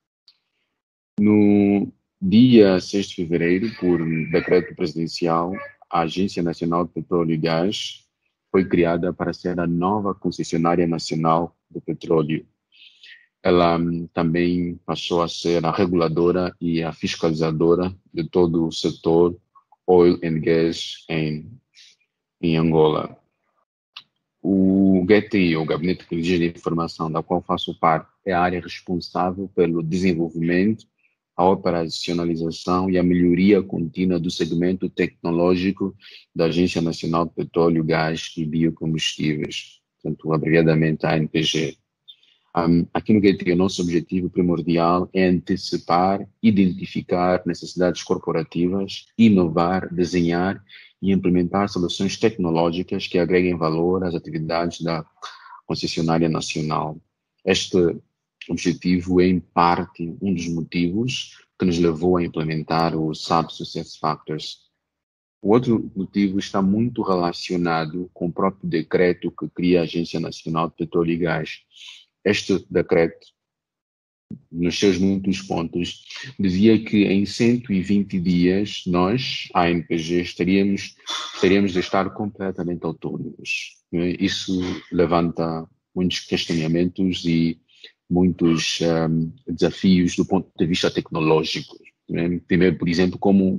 No dia 6 de fevereiro, por decreto presidencial, a Agência Nacional de Petróleo e Gás foi criada para ser a nova concessionária nacional do petróleo. Ela também passou a ser a reguladora e a fiscalizadora de todo o setor oil and gas em Angola. O GTI, o Gabinete de Tecnologia de Informação, da qual faço parte, é a área responsável pelo desenvolvimento, a operacionalização e a melhoria contínua do segmento tecnológico da Agência Nacional de Petróleo, Gás e Biocombustíveis, portanto, abreviadamente a ANPG. Aqui no GTI, o nosso objetivo primordial é antecipar, identificar necessidades corporativas, inovar, desenhar e implementar soluções tecnológicas que agreguem valor às atividades da concessionária nacional. Este objetivo é, em parte, um dos motivos que nos levou a implementar o SAP SuccessFactors. O outro motivo está muito relacionado com o próprio decreto que cria a Agência Nacional de Petróleo e Gás. Este decreto, nos seus muitos pontos, dizia que em 120 dias nós, a ANPG, teríamos de estar completamente autônomos. Isso levanta muitos questionamentos e muitos desafios do ponto de vista tecnológico. Primeiro, por exemplo, como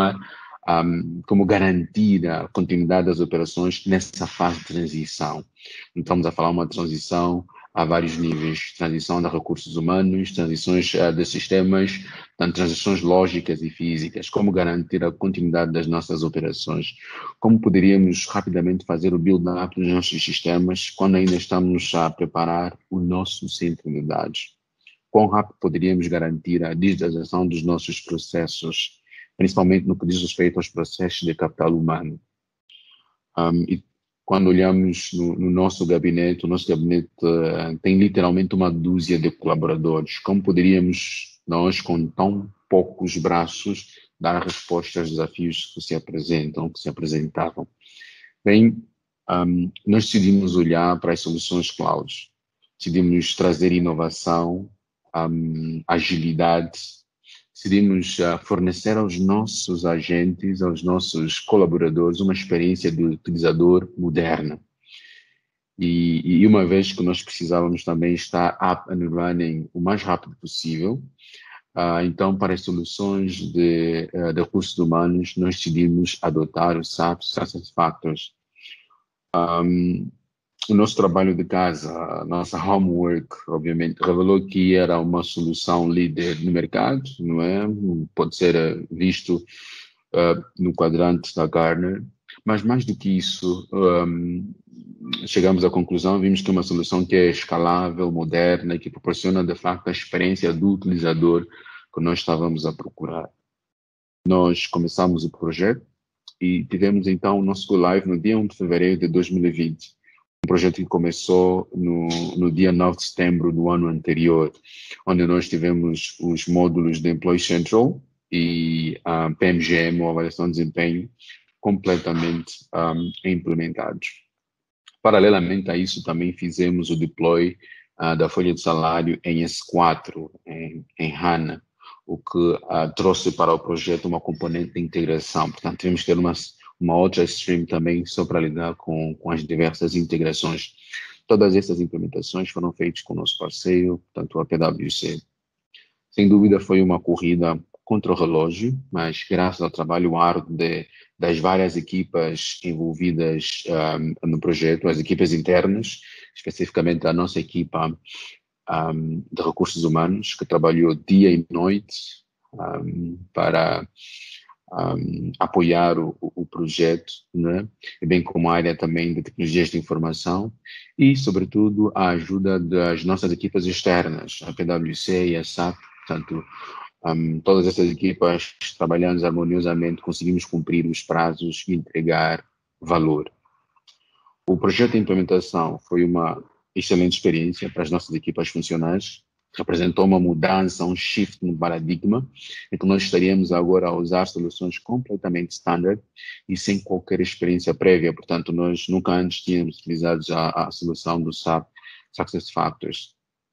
garantir a continuidade das operações nessa fase de transição. Então, estamos a falar uma transição a vários níveis, transição de recursos humanos, transições de sistemas, transições lógicas e físicas, como garantir a continuidade das nossas operações, como poderíamos rapidamente fazer o build-up dos nossos sistemas quando ainda estamos a preparar o nosso centro de dados, quão rápido poderíamos garantir a digitalização dos nossos processos, principalmente no que diz respeito aos processos de capital humano. E quando olhamos no nosso gabinete, o nosso gabinete tem literalmente uma dúzia de colaboradores. Como poderíamos nós, com tão poucos braços, dar resposta aos desafios que se apresentavam? Bem, nós decidimos olhar para as soluções cloud. Decidimos trazer inovação agilidade, decidimos fornecer aos nossos agentes, aos nossos colaboradores, uma experiência de utilizador moderna. E uma vez que nós precisávamos também estar up and running o mais rápido possível, então, para as soluções de recursos humanos, nós decidimos adotar o SAP SuccessFactors. O nosso trabalho de casa, a nossa homework, obviamente, revelou que era uma solução líder no mercado, não é? Pode ser visto no quadrante da Gartner, mas mais do que isso, chegamos à conclusão, vimos que é uma solução que é escalável, moderna e que proporciona, de facto, a experiência do utilizador que nós estávamos a procurar. Nós começamos o projeto e tivemos, então, o nosso Go Live no dia 1 de fevereiro de 2020. Um projeto que começou no dia 9 de setembro do ano anterior, onde nós tivemos os módulos de Employee Central e a PMGM, ou Avaliação de Desempenho, completamente implementados. Paralelamente a isso, também fizemos o deploy da folha de salário em S4, em HANA, o que trouxe para o projeto uma componente de integração. Portanto, tivemos que ter uma outra stream também só para lidar com as diversas integrações. Todas essas implementações foram feitas com o nosso parceiro, portanto, a PwC. Sem dúvida, foi uma corrida contra o relógio, mas graças ao trabalho árduo das várias equipas envolvidas no projeto, as equipas internas, especificamente a nossa equipa de recursos humanos, que trabalhou dia e noite para apoiar o projeto, né? Bem como a área também de tecnologias de informação e, sobretudo, a ajuda das nossas equipas externas, a PwC e a SAP, portanto, todas essas equipas trabalhando harmoniosamente, conseguimos cumprir os prazos e entregar valor. O projeto de implementação foi uma excelente experiência para as nossas equipas funcionais, representou uma mudança, um shift no paradigma, em que nós estaríamos agora a usar soluções completamente standard e sem qualquer experiência prévia. Portanto, nós nunca antes tínhamos utilizado já a solução do SAP SuccessFactors.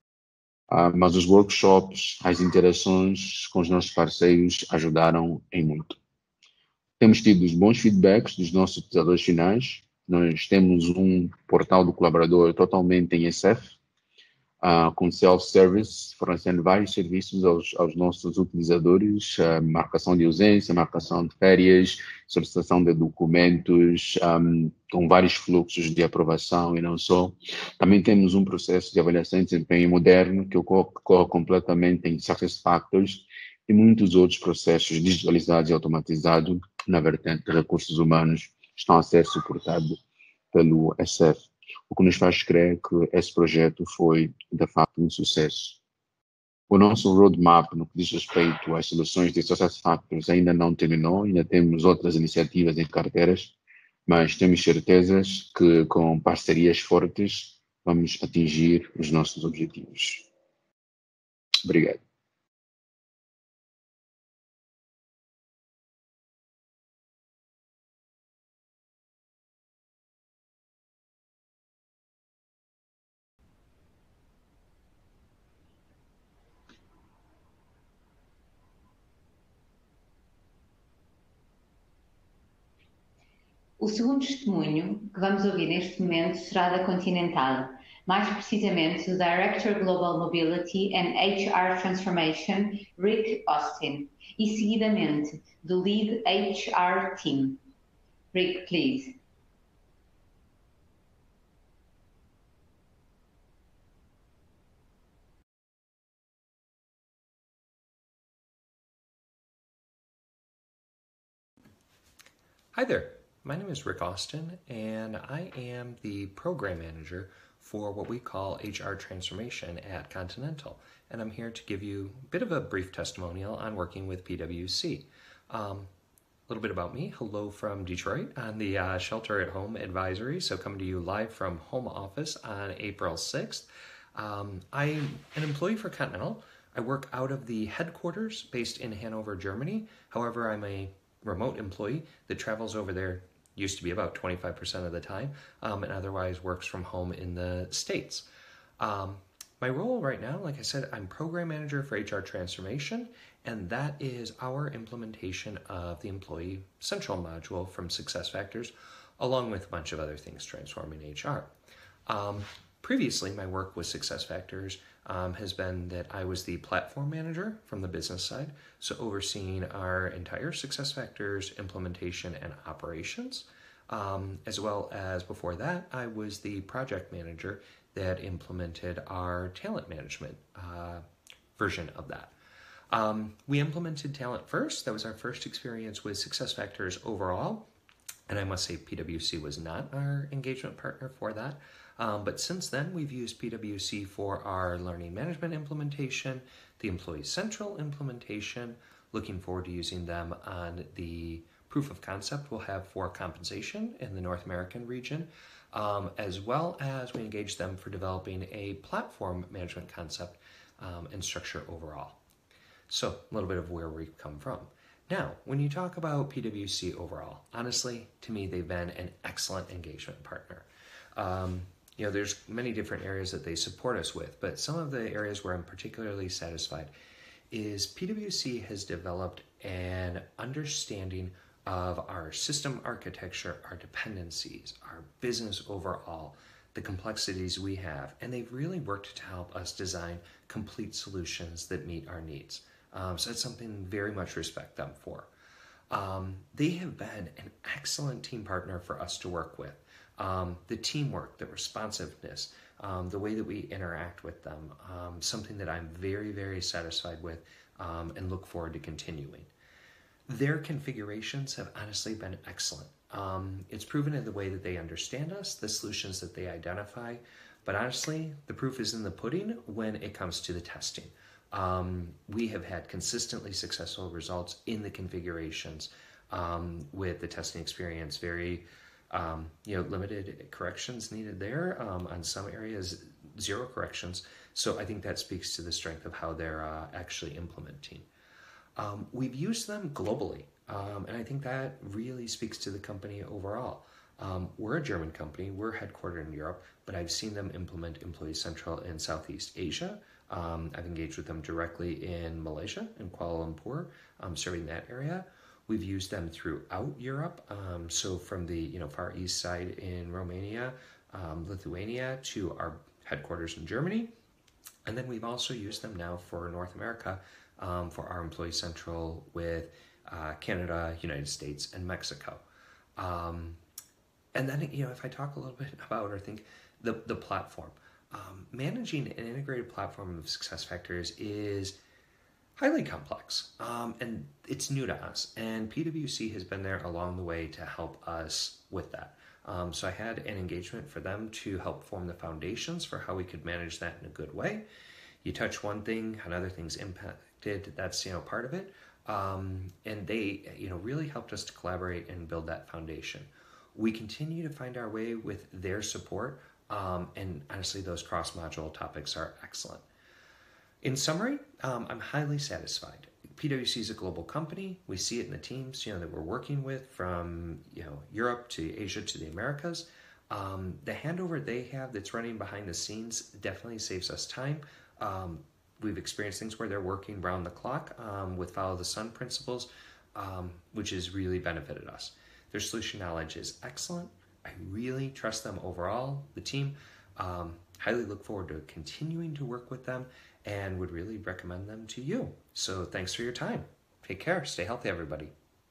Mas os workshops, as interações com os nossos parceiros ajudaram em muito. Temos tido os bons feedbacks dos nossos utilizadores finais. Nós temos um portal do colaborador totalmente em SF, com self-service, fornecendo vários serviços aos nossos utilizadores, marcação de ausência, marcação de férias, solicitação de documentos, com vários fluxos de aprovação e não só. Também temos um processo de avaliação de desempenho moderno que ocorre completamente em SuccessFactors e muitos outros processos digitalizados e automatizados na vertente de recursos humanos estão a ser suportados pelo SF. O que nos faz crer que esse projeto foi, de fato, um sucesso. O nosso roadmap, no que diz respeito às soluções de SuccessFactors, ainda não terminou, ainda temos outras iniciativas em carteiras, mas temos certezas que, com parcerias fortes, vamos atingir os nossos objetivos. Obrigado. O segundo testemunho que vamos ouvir neste momento será da Continental, mais precisamente do Director Global Mobility and HR Transformation, Rick Austin, e seguidamente do Lead HR Team. Rick, please. Hi there. My name is Rick Austin, and I am the program manager for what we call HR transformation at Continental. And I'm here to give you a bit of a brief testimonial on working with PwC. A little bit about me. Hello from Detroit on the Shelter at Home Advisory. So coming to you live from home office on April 6th. I'm an employee for Continental. I work out of the headquarters based in Hanover, Germany. However, I'm a remote employee that travels over there, used to be about 25% of the time, and otherwise works from home in the States. My role right now, like I said, I'm program manager for HR transformation, and that is our implementation of the Employee Central module from SuccessFactors, along with a bunch of other things transforming HR. Previously, my work with SuccessFactors has been that I was the platform manager from the business side, so overseeing our entire SuccessFactors implementation and operations, as well as before that, I was the project manager that implemented our talent management version of that. We implemented talent first. That was our first experience with SuccessFactors overall, and I must say PwC was not our engagement partner for that. But since then, we've used PwC for our learning management implementation, the Employee Central implementation, looking forward to using them on the proof of concept we'll have for compensation in the North American region, as well as we engage them for developing a platform management concept and structure overall. So a little bit of where we've come from. Now, when you talk about PwC overall, honestly, to me, they've been an excellent engagement partner. There's many different areas that they support us with, but some of the areas where I'm particularly satisfied is PwC has developed an understanding of our system architecture, our dependencies, our business overall, the complexities we have, and they've really worked to help us design complete solutions that meet our needs. So that's something very much respect them for. They have been an excellent team partner for us to work with. The teamwork, the responsiveness, the way that we interact with them, something that I'm very, very satisfied with and look forward to continuing. Their configurations have honestly been excellent. It's proven in the way that they understand us, the solutions that they identify, but honestly, the proof is in the pudding when it comes to the testing. We have had consistently successful results in the configurations with the testing experience. Very limited corrections needed there. On some areas, 0 corrections. So I think that speaks to the strength of how they're actually implementing. We've used them globally, and I think that really speaks to the company overall. We're a German company, we're headquartered in Europe, but I've seen them implement Employee Central in Southeast Asia. I've engaged with them directly in Malaysia, in Kuala Lumpur, serving that area. We've used them throughout Europe, so from the Far East side in Romania, Lithuania, to our headquarters in Germany. And then we've also used them now for North America, for our Employee Central with Canada, United States, and Mexico. And then, if I talk a little bit about, or think the platform, managing an integrated platform of SuccessFactors is highly complex, and it's new to us. And PwC has been there along the way to help us with that. So I had an engagement for them to help form the foundations for how we could manage that in a good way. You touch one thing, another thing's impacted. That's part of it. And they really helped us to collaborate and build that foundation. We continue to find our way with their support, and honestly, those cross-module topics are excellent. In summary, I'm highly satisfied. PwC is a global company. We see it in the teams, that we're working with, from Europe to Asia to the Americas. The handover they have that's running behind the scenes definitely saves us time. We've experienced things where they're working round the clock with follow the sun principles, which has really benefited us. Their solution knowledge is excellent. I really trust them overall, the team. Highly look forward to continuing to work with them and would really recommend them to you. So thanks for your time. Take care. Stay healthy, everybody.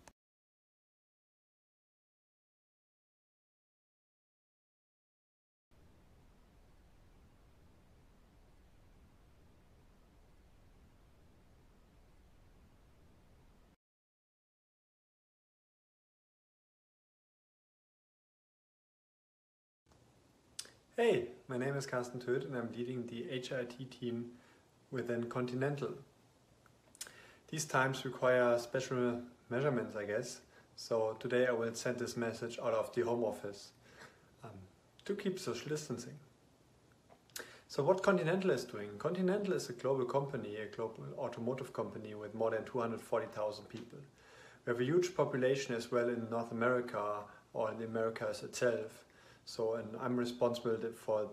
Hey, my name is Carsten Töth and I'm leading the HIT team within Continental. These times require special measurements, I guess. So today I will send this message out of the home office to keep social distancing. So what Continental is doing? Continental is a global company, a global automotive company with more than 240,000 people. We have a huge population as well in North America or in the Americas itself. So, and I'm responsible for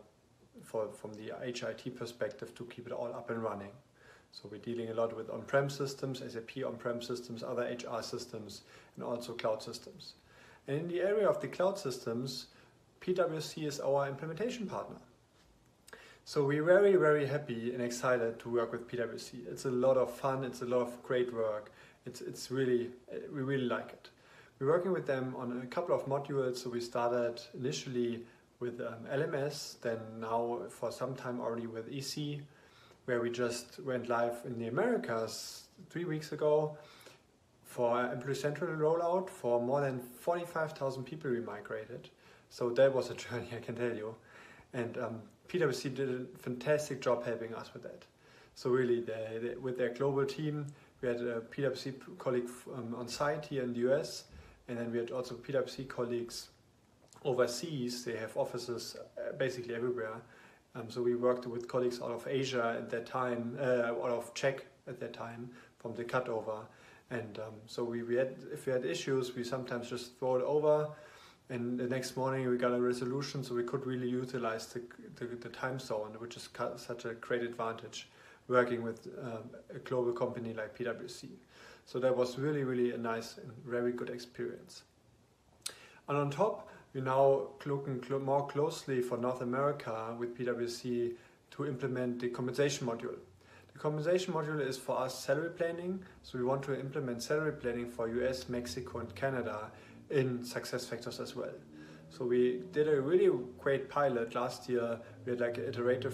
from the HIT perspective to keep it all up and running. So we're dealing a lot with on-prem systems, SAP on-prem systems, other HR systems, and also cloud systems. And in the area of the cloud systems, PwC is our implementation partner. So we're very, very happy and excited to work with PwC. It's a lot of fun, it's a lot of great work. It's really, we really like it. We're working with them on a couple of modules. So we started initially with LMS, then now for some time already with EC, where we just went live in the Americas 3 weeks ago for Employee Central rollout. For more than 45,000 people we migrated. So that was a journey, I can tell you. And PwC did a fantastic job helping us with that. So really, with their global team, we had a PwC colleague on site here in the US, and then we had also PwC colleagues overseas. They have offices basically everywhere. So we worked with colleagues out of Asia at that time, out of Czech at that time, from the cutover. And so if we had issues, we sometimes just throw it over, and the next morning we got a resolution, so we could really utilize the time zone, which is such a great advantage working with a global company like PwC. So that was really, really a nice and very good experience. And on top, we're now looking more closely for North America with PwC to implement the compensation module. The compensation module is for us salary planning, so we want to implement salary planning for US, Mexico and Canada in SuccessFactors as well. So we did a really great pilot last year. We had like an iterative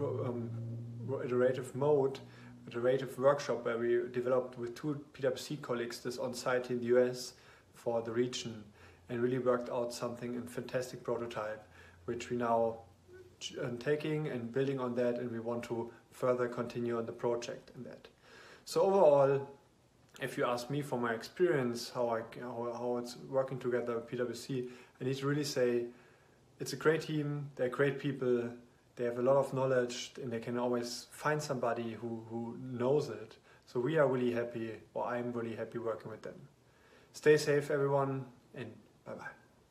workshop where we developed with 2 PwC colleagues this on site in the US for the region, and really worked out something, a fantastic prototype, which we now taking and building on that, and we want to further continue on the project in that. So overall, if you ask me for my experience, how it's working together with PwC, I need to really say it's a great team, they're great people, they have a lot of knowledge, and they can always find somebody who knows it. So we are really happy, or I'm really happy working with them. Stay safe, everyone, and bye-bye.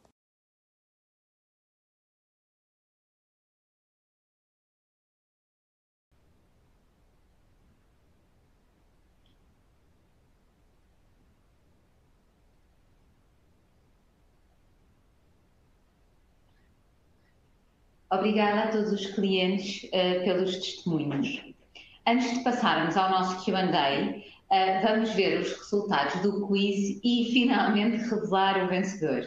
Obrigada a todos os clientes pelos testemunhos. Antes de passarmos ao nosso Q&A, vamos ver os resultados do quiz e finalmente revelar o vencedor.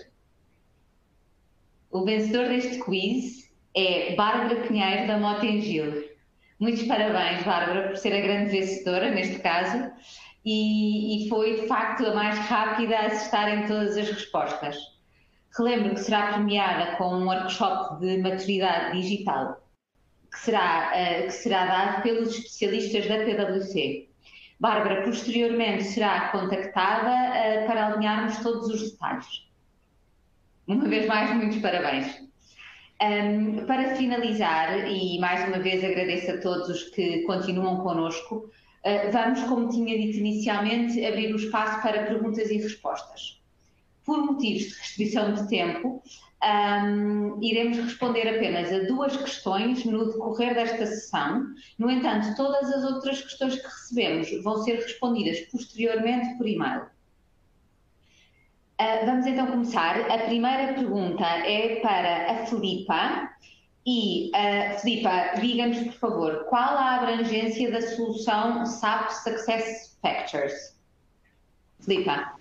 O vencedor deste quiz é Bárbara Pinheiro da Motengil. Muitos parabéns, Bárbara, por ser a grande vencedora neste caso e foi de facto a mais rápida a acertar em todas as respostas. Relembro que será premiada com um workshop de maturidade digital que será dado pelos especialistas da PwC. Bárbara, posteriormente, será contactada para alinharmos todos os detalhes. Uma vez mais, muitos parabéns. Para finalizar, e mais uma vez agradeço a todos os que continuam connosco, vamos, como tinha dito inicialmente, abrir o espaço para perguntas e respostas. Por motivos de restrição de tempo, iremos responder apenas a 2 questões no decorrer desta sessão. No entanto, todas as outras questões que recebemos vão ser respondidas posteriormente por e-mail. Vamos então começar. A primeira pergunta é para a Filipa. E, Filipa, diga-nos, por favor, qual a abrangência da solução SAP SuccessFactors? Filipa.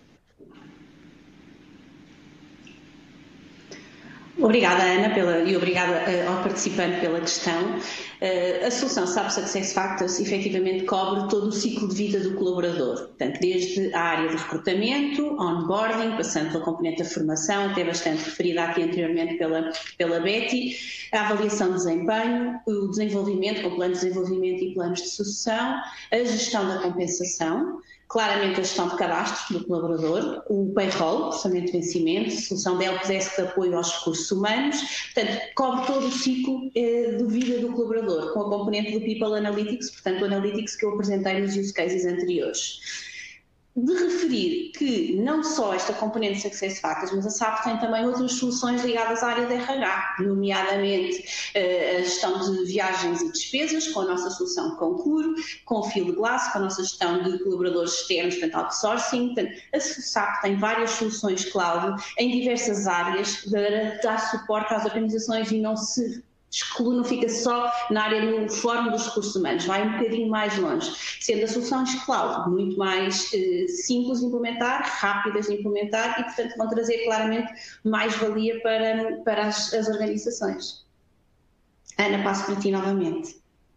Obrigada, Ana, e obrigada ao participante pela questão. A solução SAP SuccessFactors efetivamente cobre todo o ciclo de vida do colaborador, portanto, desde a área de recrutamento, onboarding, passando pela componente da formação, até bastante referida aqui anteriormente pela Betty, a avaliação de desempenho, o desenvolvimento, com planos de desenvolvimento e planos de sucessão, a gestão da compensação, claramente a gestão de cadastros do colaborador, o payroll, processamento de vencimento, solução de helpdesk de apoio aos recursos humanos, portanto, cobre todo o ciclo de vida do colaborador, com a componente do People Analytics, portanto, o Analytics que eu apresentei nos use cases anteriores. de referir que não só esta componente de Success Factors, mas a SAP tem também outras soluções ligadas à área de RH, nomeadamente a gestão de viagens e despesas, com a nossa solução Concur, com o Field Glass, com a nossa gestão de colaboradores externos, portanto outsourcing. Portanto, a SAP tem várias soluções cloud em diversas áreas para dar suporte às organizações e não fica só na área do fórum dos recursos humanos, vai um bocadinho mais longe, sendo as soluções cloud muito mais simples de implementar, rápidas de implementar e, portanto, vão trazer claramente mais valia para as organizações. Ana, passo para ti novamente.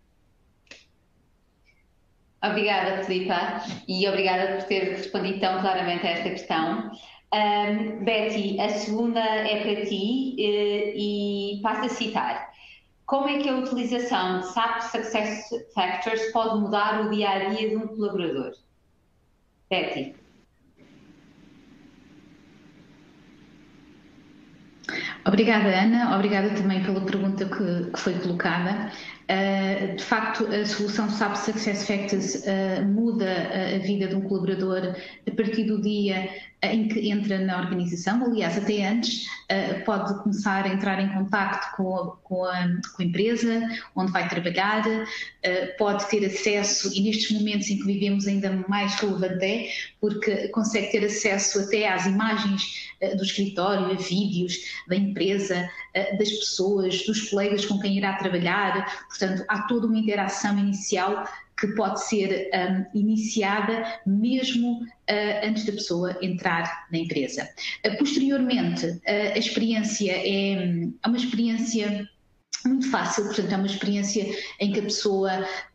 Obrigada, Filipa, e obrigada por ter respondido tão claramente a esta questão. Betty, a segunda é para ti e passo a citar. Como é que a utilização de SAP Success Factors pode mudar o dia-a-dia de um colaborador? Betty. Obrigada, Ana. Obrigada também pela pergunta que foi colocada. De facto, a solução SAP Success Factors muda a vida de um colaborador a partir do dia em que entra na organização. Aliás, até antes, pode começar a entrar em contacto com a empresa onde vai trabalhar, pode ter acesso, e nestes momentos em que vivemos ainda mais relevante é, porque consegue ter acesso até às imagens do escritório, a vídeos da empresa, das pessoas, dos colegas com quem irá trabalhar. Portanto, há toda uma interação inicial que pode ser iniciada mesmo antes da pessoa entrar na empresa. Posteriormente, a experiência é uma experiência muito fácil, portanto é uma experiência em que a pessoa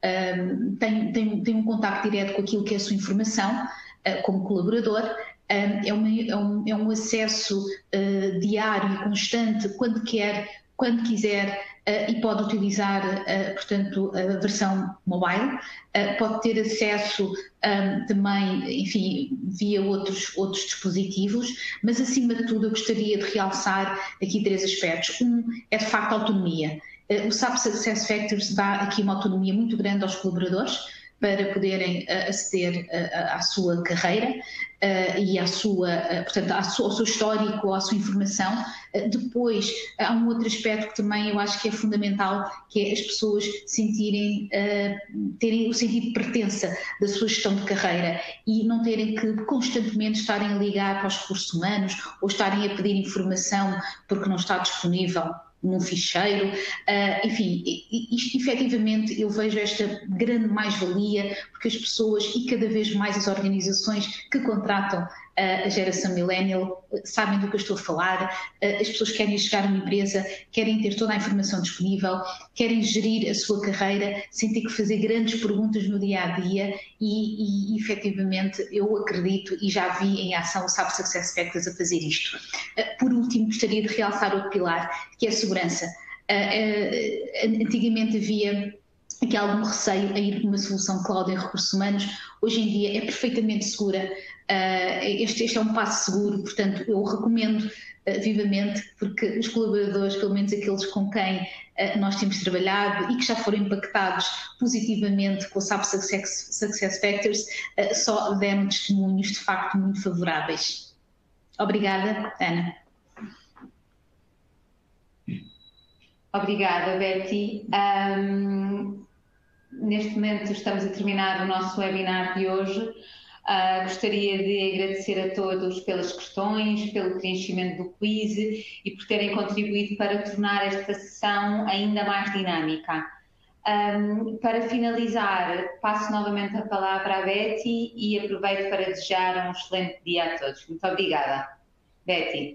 tem um contacto direto com aquilo que é a sua informação como colaborador. É um acesso diário e constante quando quiser, e pode utilizar, portanto, a versão mobile, pode ter acesso também, enfim, via outros dispositivos, mas acima de tudo eu gostaria de realçar aqui 3 aspectos. Um é de facto a autonomia. O SAP Success Factors dá aqui uma autonomia muito grande aos colaboradores para poderem aceder à sua carreira e portanto, ao seu histórico, à sua informação. Depois, há um outro aspecto que também eu acho que é fundamental, que é as pessoas terem o sentido de pertença da sua gestão de carreira e não terem que constantemente estarem a ligar para os recursos humanos ou estarem a pedir informação porque não está disponível num ficheiro. Enfim, isto efetivamente eu vejo esta grande mais-valia, porque as pessoas e cada vez mais as organizações que contratam a geração millennial sabem do que eu estou a falar. As pessoas querem chegar a uma empresa, querem ter toda a informação disponível, querem gerir a sua carreira sem ter que fazer grandes perguntas no dia-a-dia e efetivamente eu acredito e já vi em ação o SAP Success Factors a fazer isto. Por último, gostaria de realçar outro pilar, que é a segurança. Antigamente havia aqui algum receio a ir para uma solução cloud em recursos humanos. Hoje em dia é perfeitamente segura. Este é um passo seguro, portanto eu recomendo vivamente, porque os colaboradores, pelo menos aqueles com quem nós temos trabalhado e que já foram impactados positivamente com o SAP Success Factors, só deram testemunhos de facto muito favoráveis. Obrigada, Ana. Obrigada, Betty. Neste momento estamos a terminar o nosso webinar de hoje. Gostaria de agradecer a todos pelas questões, pelo preenchimento do quiz e por terem contribuído para tornar esta sessão ainda mais dinâmica. Para finalizar, passo novamente a palavra à Betty e aproveito para desejar um excelente dia a todos. Muito obrigada. Betty.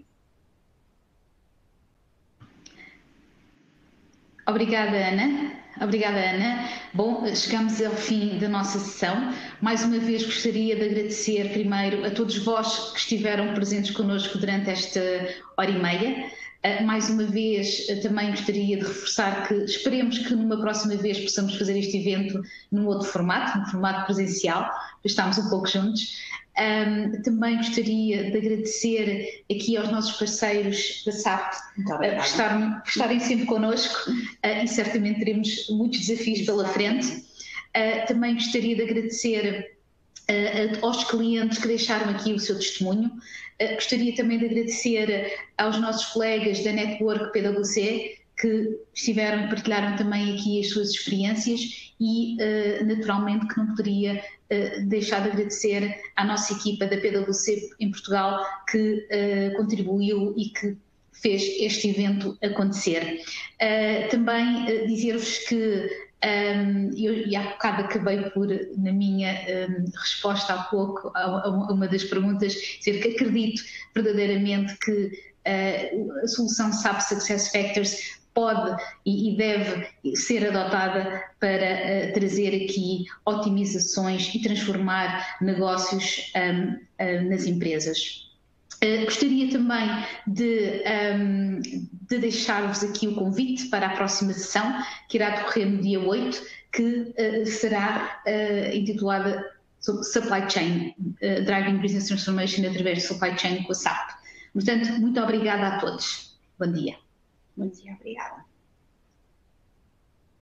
Obrigada, Ana. Obrigada, Ana. Bom, chegamos ao fim da nossa sessão. Mais uma vez gostaria de agradecer primeiro a todos vós que estiveram presentes connosco durante esta hora e meia. Mais uma vez também gostaria de reforçar que esperemos que numa próxima vez possamos fazer este evento num outro formato, num formato presencial, para estarmos um pouco juntos. Também gostaria de agradecer aqui aos nossos parceiros da SAP por estarem sempre connosco e certamente teremos muitos desafios pela frente. Também gostaria de agradecer aos clientes que deixaram aqui o seu testemunho. Gostaria também de agradecer aos nossos colegas da Network PwC que estiveram e partilharam também aqui as suas experiências e, naturalmente, que não poderia deixar de agradecer à nossa equipa da PwC em Portugal que contribuiu e que fez este evento acontecer. Também dizer-vos que eu há bocado acabei por, na minha resposta há pouco a uma das perguntas, dizer que acredito verdadeiramente que a solução SAP SuccessFactors pode e deve ser adotada para trazer aqui otimizações e transformar negócios nas empresas. Gostaria também de deixar-vos aqui o convite para a próxima sessão, que irá decorrer no dia 8, que será intitulada Supply Chain, Driving Business Transformation através de Supply Chain com a SAP. Portanto, muito obrigada a todos. Bom dia. Bom dia, obrigada.